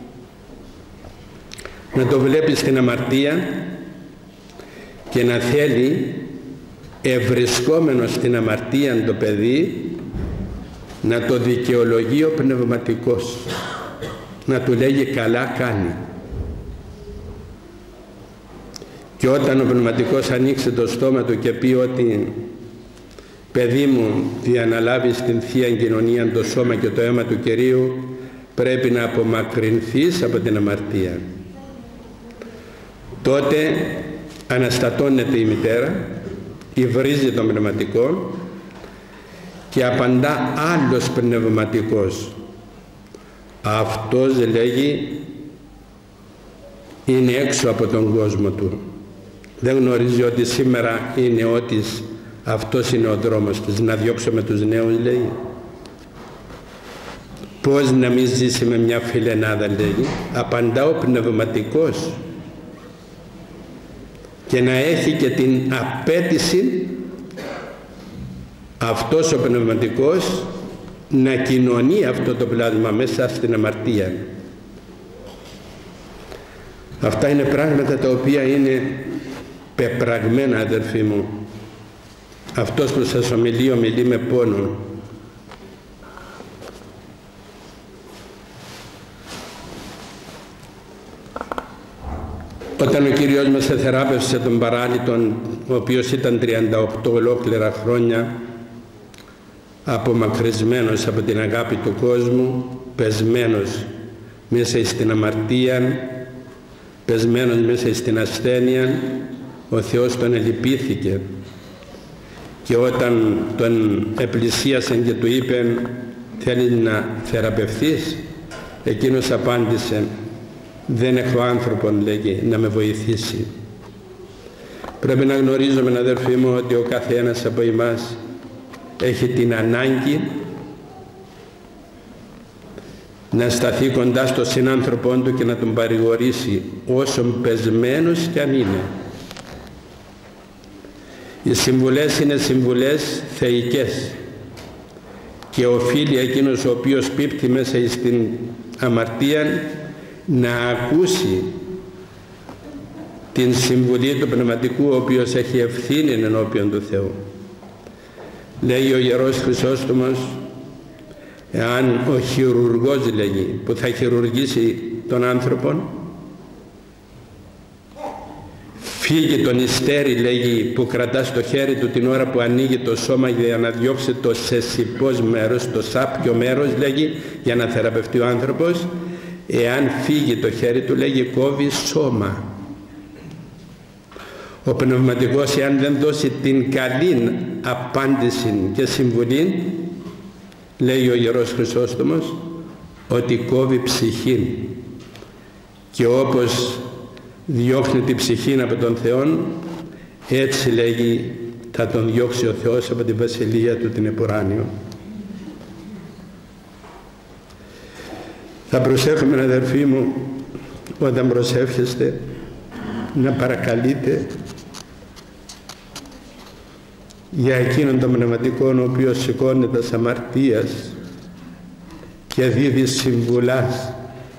να το βλέπει στην αμαρτία και να θέλει, ευρισκόμενο στην αμαρτία το παιδί, να το δικαιολογεί ο πνευματικός, να του λέγει καλά κάνει. Και όταν ο πνευματικός ανοίξει το στόμα του και πει ότι παιδί μου, διαναλάβεις την Θεία Κοινωνία, το σώμα και το αίμα του Κυρίου, πρέπει να απομακρυνθείς από την αμαρτία, τότε αναστατώνεται η μητέρα, υβρίζει τον πνευματικό και απαντά άλλος πνευματικός. Αυτός, λέγει, είναι έξω από τον κόσμο του. Δεν γνωρίζει ότι σήμερα είναι ότις, αυτός είναι ο δρόμος της. Να διώξουμε τους νέους, λέει. Πώς να μην ζήσει με μια φιλενάδα, λέγει. Απαντά ο πνευματικός. Και να έχει και την απέτηση αυτός ο πνευματικός να κοινωνεί αυτό το πλάσμα μέσα στην αμαρτία. Αυτά είναι πράγματα τα οποία είναι πεπραγμένα, αδερφοί μου. αυτός που σας ομιλεί με πόνο. Όταν ο Κύριος μας εθεράπευσε τον παράλυτον, ο οποίος ήταν 38 ολόκληρα χρόνια απομακρυσμένος από την αγάπη του κόσμου, πεσμένος μέσα στην αμαρτία, πεσμένος μέσα στην ασθένεια, ο Θεός τον ελυπήθηκε και όταν τον επλησίασαν και του είπε «Θέλεις να θεραπευθείς?» Εκείνος απάντησε «Δεν έχω άνθρωπον», λέγει, «να με βοηθήσει». Πρέπει να γνωρίζουμε, αδερφοί μου, ότι ο καθένας από εμάς έχει την ανάγκη να σταθεί κοντά στο συνάνθρωπό του και να τον παρηγορήσει όσο πεσμένος κι αν είναι. Οι συμβουλές είναι συμβουλές θεϊκές και οφείλει εκείνος ο οποίος πίπτει μέσα στην αμαρτία να ακούσει την συμβουλή του Πνευματικού, ο οποίος έχει ευθύνη ενώπιον του Θεού. Λέει ο Ιερός Χρυσόστομος, εάν ο χειρουργός, λέγει, που θα χειρουργήσει τον άνθρωπον, φύγει τον ιστέρι, λέγει, που κρατά στο χέρι του την ώρα που ανοίγει το σώμα για να διώξει το σεσιπός μέρος, το σάπιο μέρος, λέγει, για να θεραπευτεί ο άνθρωπος, εάν φύγει το χέρι του, λέγει, κόβει σώμα. Ο Πνευματικός, εάν δεν δώσει την καλή απάντηση και συμβουλή, λέει ο Ιερός Χρυσόστομος, ότι κόβει ψυχή. Και όπως διώχνει την ψυχή από τον Θεό, έτσι, λέγει, θα τον διώξει ο Θεός από τη βασιλεία του την επουράνιο. Θα προσέχουμε, αδερφοί μου, όταν προσεύχεστε, να παρακαλείτε για εκείνον τον πνευματικό ο οποίος σηκώνεται τας αμαρτίας και δίδει συμβουλάς,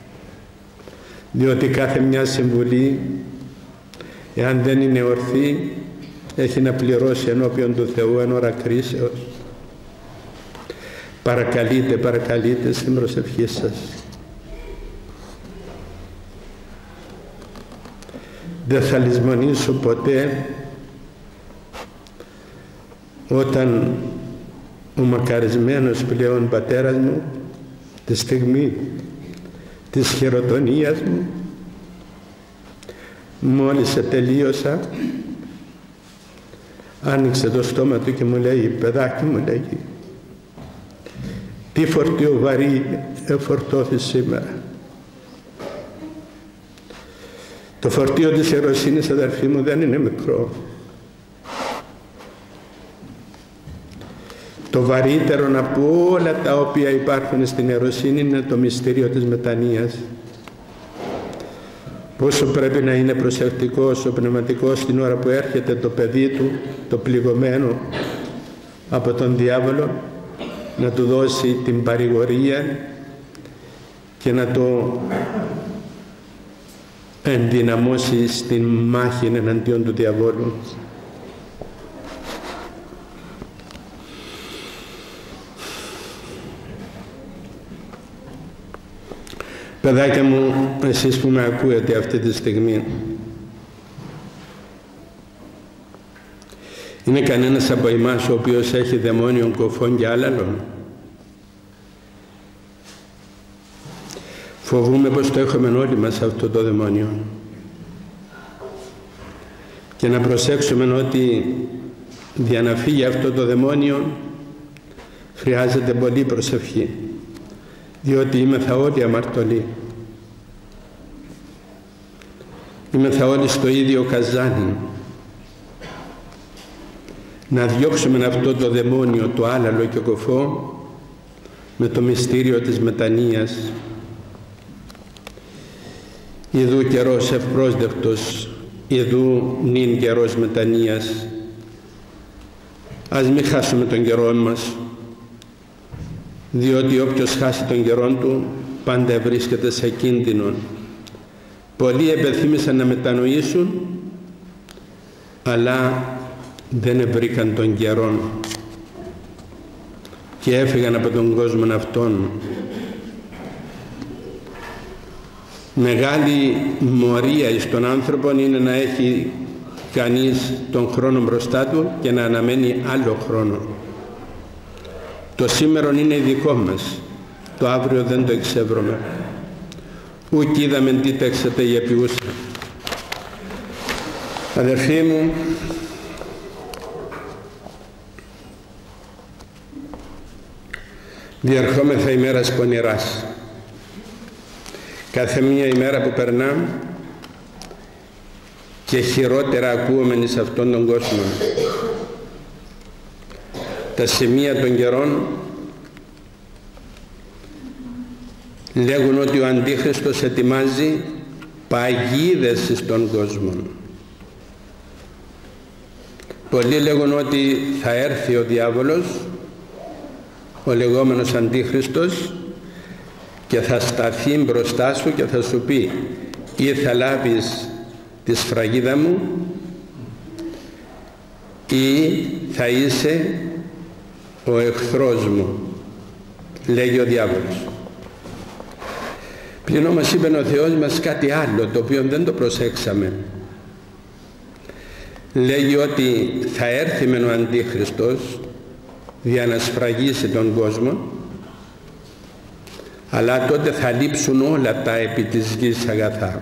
διότι κάθε μια συμβουλή, εάν δεν είναι ορθή, έχει να πληρώσει ενώπιον του Θεού εν ώρα κρίσεως. Παρακαλείτε στην προσευχή σας. Δεν θα λησμονήσω ποτέ όταν ο μακαρισμένος πλέον πατέρας μου, τη στιγμή της χειροτονίας μου, μόλις τελείωσα, άνοιξε το στόμα του και μου λέει, παιδάκι μου, λέγει, τι φορτίο βαρύ εφορτώθη σήμερα. Το φορτίο της ιεροσύνης, αδερφοί μου, δεν είναι μικρό. Το βαρύτερο από όλα τα οποία υπάρχουν στην ιεροσύνη είναι το μυστήριο της μετανοίας. Πόσο πρέπει να είναι προσεκτικός ο πνευματικός την ώρα που έρχεται το παιδί του, το πληγωμένο από τον διάβολο, να του δώσει την παρηγορία και να το ενδυναμώσει στην μάχη εναντίον του διαβόλου. Παιδάκια μου, εσείς που με ακούετε αυτή τη στιγμή, είναι κανένας από εμάς ο οποίος έχει δαιμόνιον κοφών και άλαλον? Φοβούμαι πως το έχουμε όλοι μας αυτό το δαιμόνιο. Και να προσέξουμε ότι για να φύγει αυτό το δαιμόνιο χρειάζεται πολύ προσευχή, διότι είμεθα όλοι αμαρτωλοί. Είμεθα όλοι στο ίδιο καζάνι. Να διώξουμε αυτό το δαιμόνιο, το άλαλο και κοφό, με το μυστήριο της μετανοίας. Ιδού καιρός ευπρόσδεκτος, ιδού νυν καιρός μετανοίας. Ας μην χάσουμε τον καιρό μας, διότι όποιος χάσει τον καιρό του πάντα βρίσκεται σε κίνδυνο. Πολλοί επεθύμησαν να μετανοήσουν, αλλά δεν ευρήκαν τον καιρόν και έφυγαν από τον κόσμο αυτόν. Μεγάλη μορία εις τον άνθρωπο είναι να έχει κανείς τον χρόνο μπροστά του και να αναμένει άλλο χρόνο. Το σήμερον είναι δικό μας, το αύριο δεν το εξεύρωμε. Ουκ είδαμε τι τέξετε η επιούσα. Αδερφοί μου, διερχόμεθα ημέρας πονηράς. Κάθε μία ημέρα που περνά και χειρότερα ακούομενοι σε αυτόν τον κόσμο. Τα σημεία των καιρών λέγουν ότι ο Αντίχριστος ετοιμάζει παγίδες στον κόσμο. Πολλοί λέγουν ότι θα έρθει ο διάβολος, ο λεγόμενος Αντίχριστος, και θα σταθεί μπροστά σου και θα σου πει ή θα λάβεις τη σφραγίδα μου ή θα είσαι ο εχθρός μου, λέγει ο διάβολος. Πλην όμως είπε ο Θεός μας κάτι άλλο, το οποίο δεν το προσέξαμε. Λέγει ότι θα έρθει μεν ο Αντίχριστος για να σφραγίσει τον κόσμο, αλλά τότε θα λείψουν όλα τα επί της γης αγαθά.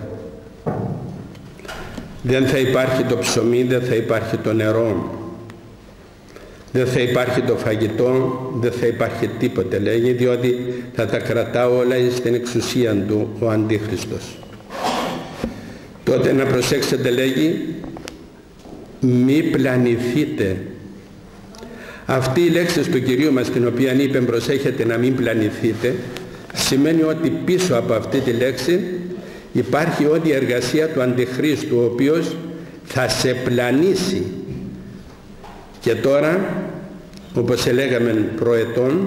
Δεν θα υπάρχει το ψωμί, δεν θα υπάρχει το νερό, δεν θα υπάρχει το φαγητό, δεν θα υπάρχει τίποτε, λέγει, διότι θα τα κρατά όλα στην εξουσία του ο Αντίχριστος. Τότε να προσέξετε, λέγει, μη πλανηθείτε. Αυτή η λέξη του Κυρίου μας, την οποία είπε προσέχετε να μην πλανηθείτε, σημαίνει ότι πίσω από αυτή τη λέξη υπάρχει όλη η εργασία του Αντιχρίστου, ο οποίος θα σε πλανήσει. Και τώρα, όπως ελέγαμε προετών,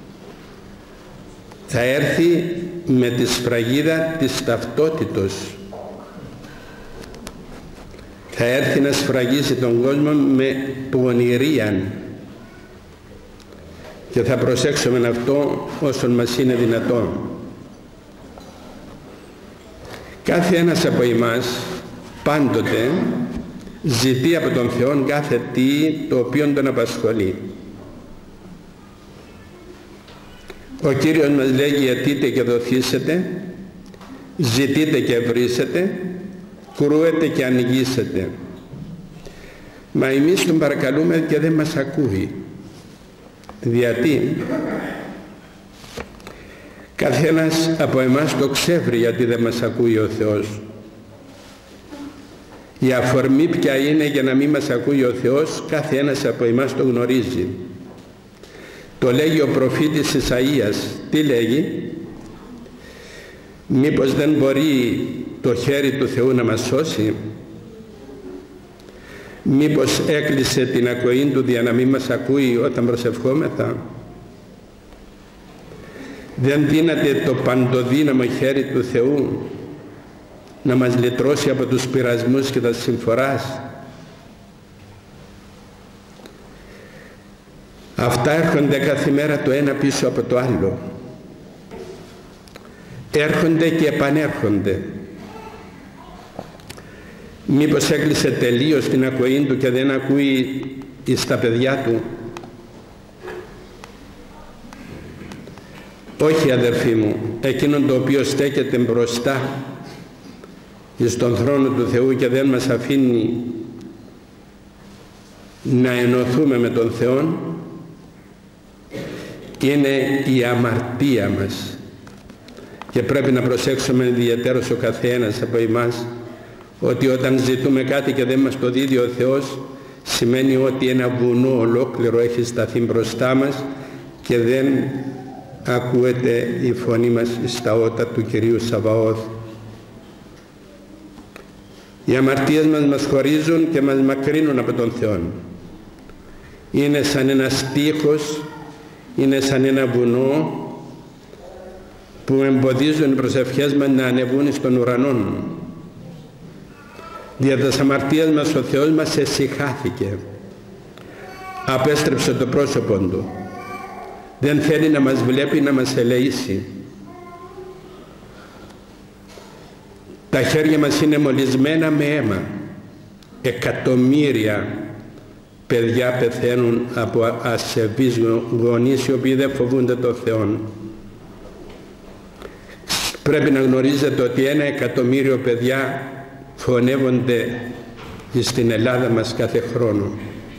θα έρθει με τη σφραγίδα της ταυτότητος. Θα έρθει να σφραγίσει τον κόσμο με πονηρίαν. Και θα προσέξουμε αυτό όσον μας είναι δυνατόν. Κάθε ένας από εμάς πάντοτε ζητεί από τον Θεό κάθε τι το οποίο τον απασχολεί. Ο Κύριος μας λέγει αιτείτε και δοθήσετε, ζητείτε και βρίσετε, κρούετε και ανοιγήσετε. Μα εμείς τον παρακαλούμε και δεν μας ακούει. Γιατί καθένας από εμάς το ξέρει γιατί δεν μας ακούει ο Θεός. Η αφορμή ποια είναι για να μην μας ακούει ο Θεός, κάθε ένας από εμάς το γνωρίζει. Το λέγει ο προφήτης Ισαΐας. Τι λέγει? Μήπως δεν μπορεί το χέρι του Θεού να μας σώσει? Μήπως έκλεισε την ακοή του για να μην μας ακούει όταν προσευχόμεθα? Δεν δύναται το παντοδύναμο χέρι του Θεού να μας λυτρώσει από τους πειρασμούς και τα συμφοράς? Αυτά έρχονται κάθε μέρα το ένα πίσω από το άλλο. Έρχονται και επανέρχονται. Μήπως έκλεισε τελείως την ακοή του και δεν ακούει στα παιδιά του? Όχι, αδερφοί μου, εκείνον το οποίο στέκεται μπροστά στον θρόνο του Θεού και δεν μας αφήνει να ενωθούμε με τον Θεό, είναι η αμαρτία μας. Και πρέπει να προσέξουμε ιδιαίτερως ο καθένας από εμάς, ότι όταν ζητούμε κάτι και δεν μας το δίδει ο Θεός, σημαίνει ότι ένα βουνό ολόκληρο έχει σταθεί μπροστά μας και δεν ακούεται η φωνή μας στα ότα του Κυρίου Σαβαώθ. Οι αμαρτίες μας χωρίζουν και μας μακρύνουν από τον Θεό. Είναι σαν ένα τείχος, είναι σαν ένα βουνό που εμποδίζουν οι προσευχές μας να ανεβούν στον ουρανό. Δια της αμαρτίας μας ο Θεός μας εσυχάθηκε απέστρεψε το πρόσωπο του. Δεν θέλει να μας βλέπει, να μας ελεήσει. Τα χέρια μας είναι μολυσμένα με αίμα. Εκατομμύρια παιδιά πεθαίνουν από ασεβείς γονείς οι οποίοι δεν φοβούνται τον Θεό. Πρέπει να γνωρίζετε ότι 1 εκατομμύριο παιδιά φωνεύονται στην Ελλάδα μας κάθε χρόνο.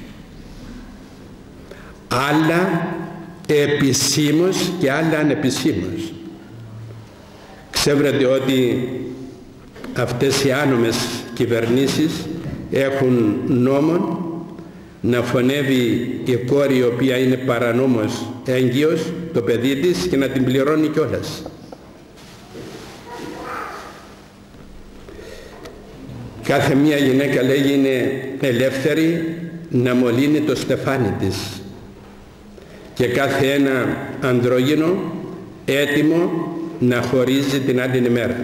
Άλλα επισήμως και άλλα ανεπισήμως. Ξέρετε ότι αυτές οι άνομες κυβερνήσεις έχουν νόμο να φωνεύει η κόρη η οποία είναι παρανόμως έγκυος το παιδί της και να την πληρώνει κιόλας. Κάθε μία γυναίκα λέγει είναι ελεύθερη να μολύνει το στεφάνι της και κάθε ένα ανδρόγυνο έτοιμο να χωρίζει την άλλη ημέρα.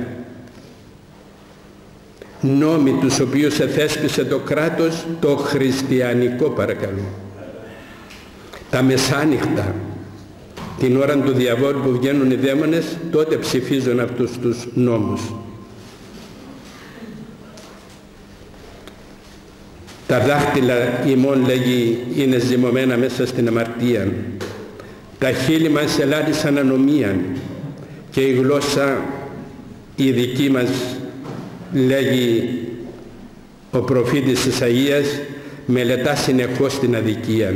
Νόμοι τους οποίους εθέσπισε το κράτος, το χριστιανικό παρακαλώ. Τα μεσάνυχτα, την ώρα του διαβόλου που βγαίνουν οι δαίμονες, τότε ψηφίζουν αυτούς τους νόμους. Τα δάχτυλα ημών, λέγει, είναι ζυμωμένα μέσα στην αμαρτία. Τα χείλη μας ελάττησαν ανομίαν και η γλώσσα η δική μας, λέγει ο προφήτης Ισαΐας, μελετά συνεχώς την αδικία.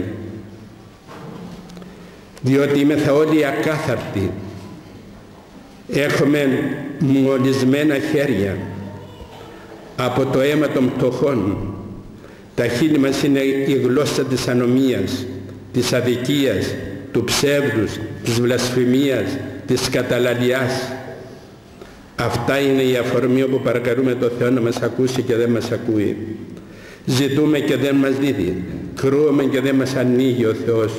Διότι είμεθα όλοι ακάθαρτοι. Έχουμε μολυσμένα χέρια από το αίμα των πτωχών. Τα χείλη μας είναι η γλώσσα της ανομίας, της αδικίας, του ψεύδους, της βλασφημίας, της καταλαλιάς. Αυτά είναι η αφορμή όπου παρακαλούμε το Θεό να μας ακούσει και δεν μας ακούει. Ζητούμε και δεν μας δίδει. Κρούουμε και δεν μας ανοίγει ο Θεός.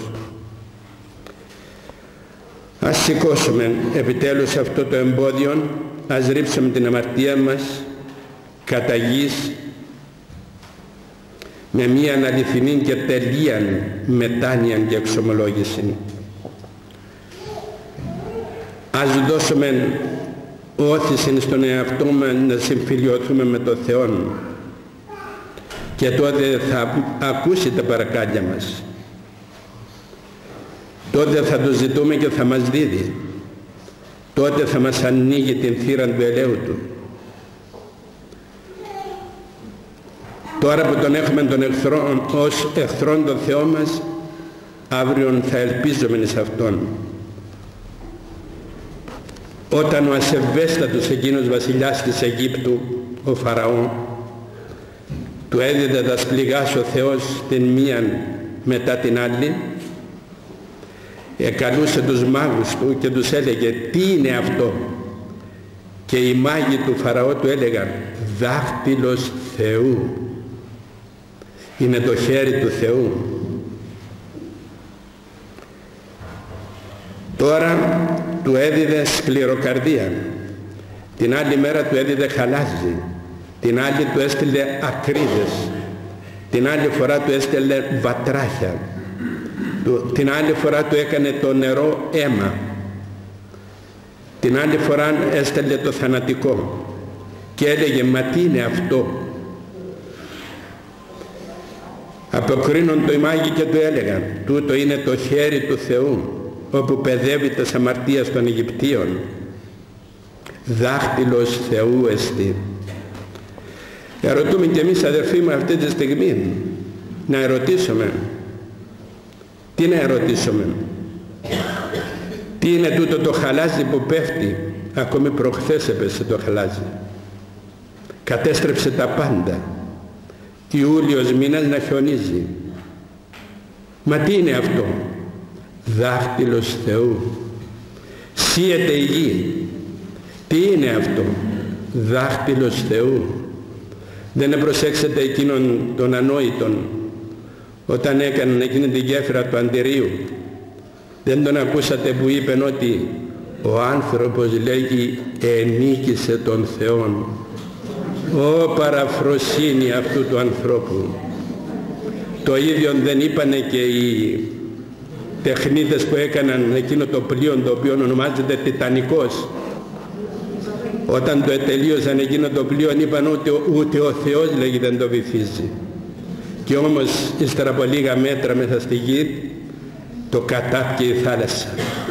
Ας σηκώσουμε επιτέλους αυτό το εμπόδιο, ας ρίψουμε την αμαρτία μας κατά γης με μία αληθινή και τελείαν μετάνοια και εξομολόγηση. Ας δώσουμε όθηση στον εαυτό μας να συμφιλιωθούμε με τον Θεό και τότε θα ακούσει τα παρακάλια μας. Τότε θα το ζητούμε και θα μας δίδει. Τότε θα μας ανοίγει την θύρα του ελαίου Του. Τώρα που τον έχουμε τον εχθρό, ως εχθρόν τον Θεό μας, αύριο θα ελπίζουμε σε Αυτόν. Όταν ο ασεβέστατος εκείνος βασιλιάς της Αιγύπτου, ο Φαραώ, του έδιδε τα σπληγάς ο Θεός την μίαν μετά την άλλη, εκαλούσε τους μάγους του και τους έλεγε τι είναι αυτό, και οι μάγοι του Φαραώ του έλεγαν δάχτυλος Θεού, είναι το χέρι του Θεού. Τώρα του έδιδε σκληροκαρδία, την άλλη μέρα του έδιδε χαλάζι, την άλλη του έστειλε ακρίδες, την άλλη φορά του έστειλε βατράχια, την άλλη φορά του έκανε το νερό αίμα, την άλλη φορά έστειλε το θανατικό και έλεγε μα τι είναι αυτό. Αποκρίνον το οι μάγοι και του έλεγαν τούτο είναι το χέρι του Θεού όπου παιδεύει τας αμαρτίας των Αιγυπτίων. Δάχτυλος Θεού εστι. Ερωτούμε κι εμείς αδερφοί μου αυτή τη στιγμή να ερωτήσουμε. Τι να ερωτήσουμε? Τι είναι τούτο το χαλάζι που πέφτει? Ακόμη προχθές έπεσε το χαλάζι. Κατέστρεψε τα πάντα. Ιούλιος μήνας να χιονίζει. Μα τι είναι αυτό? Δάχτυλος Θεού. Σύεται η γη. Τι είναι αυτό? Δάχτυλος Θεού. Δεν προσέξετε εκείνον τον ανόητον όταν έκαναν εκείνη την γέφυρα του Αντιρίου? Δεν τον ακούσατε που είπε ότι ο άνθρωπος, λέγει, ενίκησε τον Θεόν? Ω παραφροσύνη αυτού του ανθρώπου. Το ίδιο δεν είπανε και οι τεχνίτες που έκαναν εκείνο το πλοίο το οποίο ονομάζεται Τιτανικός. Όταν το ετελείωσαν εκείνο το πλοίο είπαν ούτε ο Θεός λέγει δεν το βυθίζει. Και όμως ύστερα από λίγα μέτρα μέσα στη γη το κατάπιε η θάλασσα.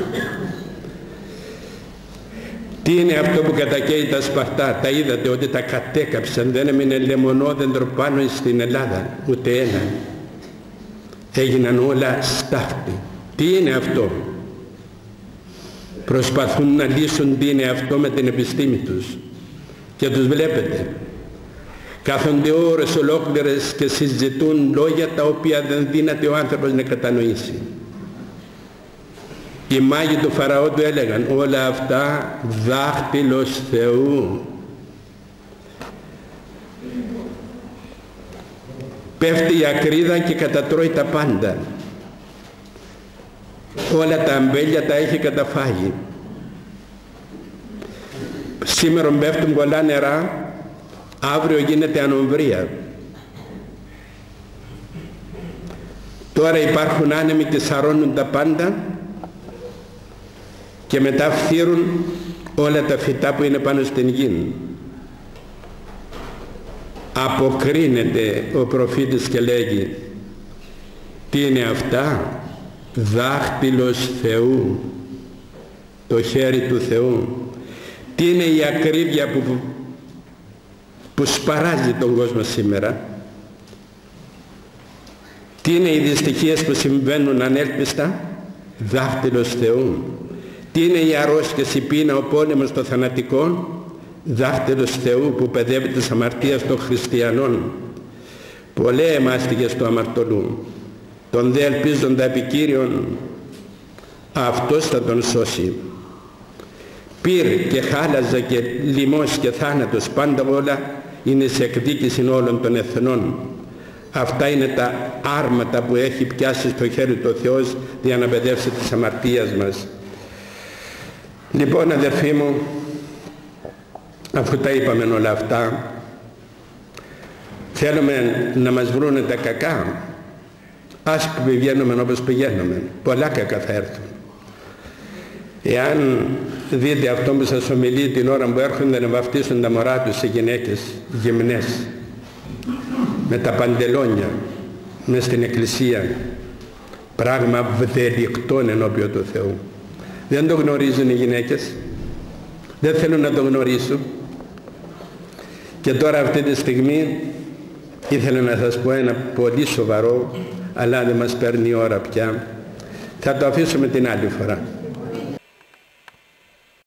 Τι είναι αυτό που κατακαίει τα Σπαρτά? Τα είδατε ότι τα κατέκαψαν, δεν έμεινε λεμονόδεντρο πάνω στην Ελλάδα, ούτε ένα. Έγιναν όλα στάχτη. Τι είναι αυτό? Προσπαθούν να λύσουν τι είναι αυτό με την επιστήμη τους. Και τους βλέπετε. Κάθονται ώρες ολόκληρες και συζητούν λόγια τα οποία δεν δύναται ο άνθρωπος να κατανοήσει. Οι μάγοι του Φαραώ του έλεγαν όλα αυτά δάχτυλος Θεού. Πέφτει η ακρίδα και κατατρώει τα πάντα. Όλα τα αμπέλια τα έχει καταφάγει. Σήμερα πέφτουν πολλά νερά, αύριο γίνεται ανομβρία. Τώρα υπάρχουν άνεμοι και σαρώνουν τα πάντα και μετά φθύρουν όλα τα φυτά που είναι πάνω στην γη. Αποκρίνεται ο προφήτης και λέγει τι είναι αυτά? Δάχτυλος Θεού, το χέρι του Θεού. Τι είναι η ακρίβεια που σπαράζει τον κόσμο σήμερα? Τι είναι οι δυστυχίες που συμβαίνουν ανέλπιστα? Δάχτυλος Θεού. Τι είναι οι αρρώστιες, η πείνα, ο πόλεμος, το θανατικό? Δάχτυλος Θεού που παιδεύει τις αμαρτίες των χριστιανών. Πολλέ εμάστιγες του αμαρτωλού. Τον δε ελπίζοντα επί Κύριον, αυτός θα τον σώσει. Πυρ και χάλαζα και λιμός και θάνατος, πάντα όλα είναι σε εκδίκηση όλων των εθνών. Αυτά είναι τα άρματα που έχει πιάσει στο χέρι του Θεός για να παιδεύσει τις αμαρτίες μας. Λοιπόν αδερφοί μου, αφού τα είπαμε όλα αυτά, θέλουμε να μας βρούνε τα κακά. Ας πηγαίνουμε όπως πηγαίνουμε, πολλά κακά θα έρθουν. Εάν δείτε αυτό που σας ομιλεί την ώρα που έρχονται να βαφτίσουν τα μωρά τους σε γυναίκες γυμνές, με τα παντελόνια, μες στην εκκλησία, πράγμα βδελικτών ενώπιον του Θεού. Δεν το γνωρίζουν οι γυναίκες, δεν θέλουν να το γνωρίσουν. Και τώρα αυτή τη στιγμή ήθελα να σας πω ένα πολύ σοβαρό, αλλά δεν μας παίρνει η ώρα πια. Θα το αφήσουμε την άλλη φορά.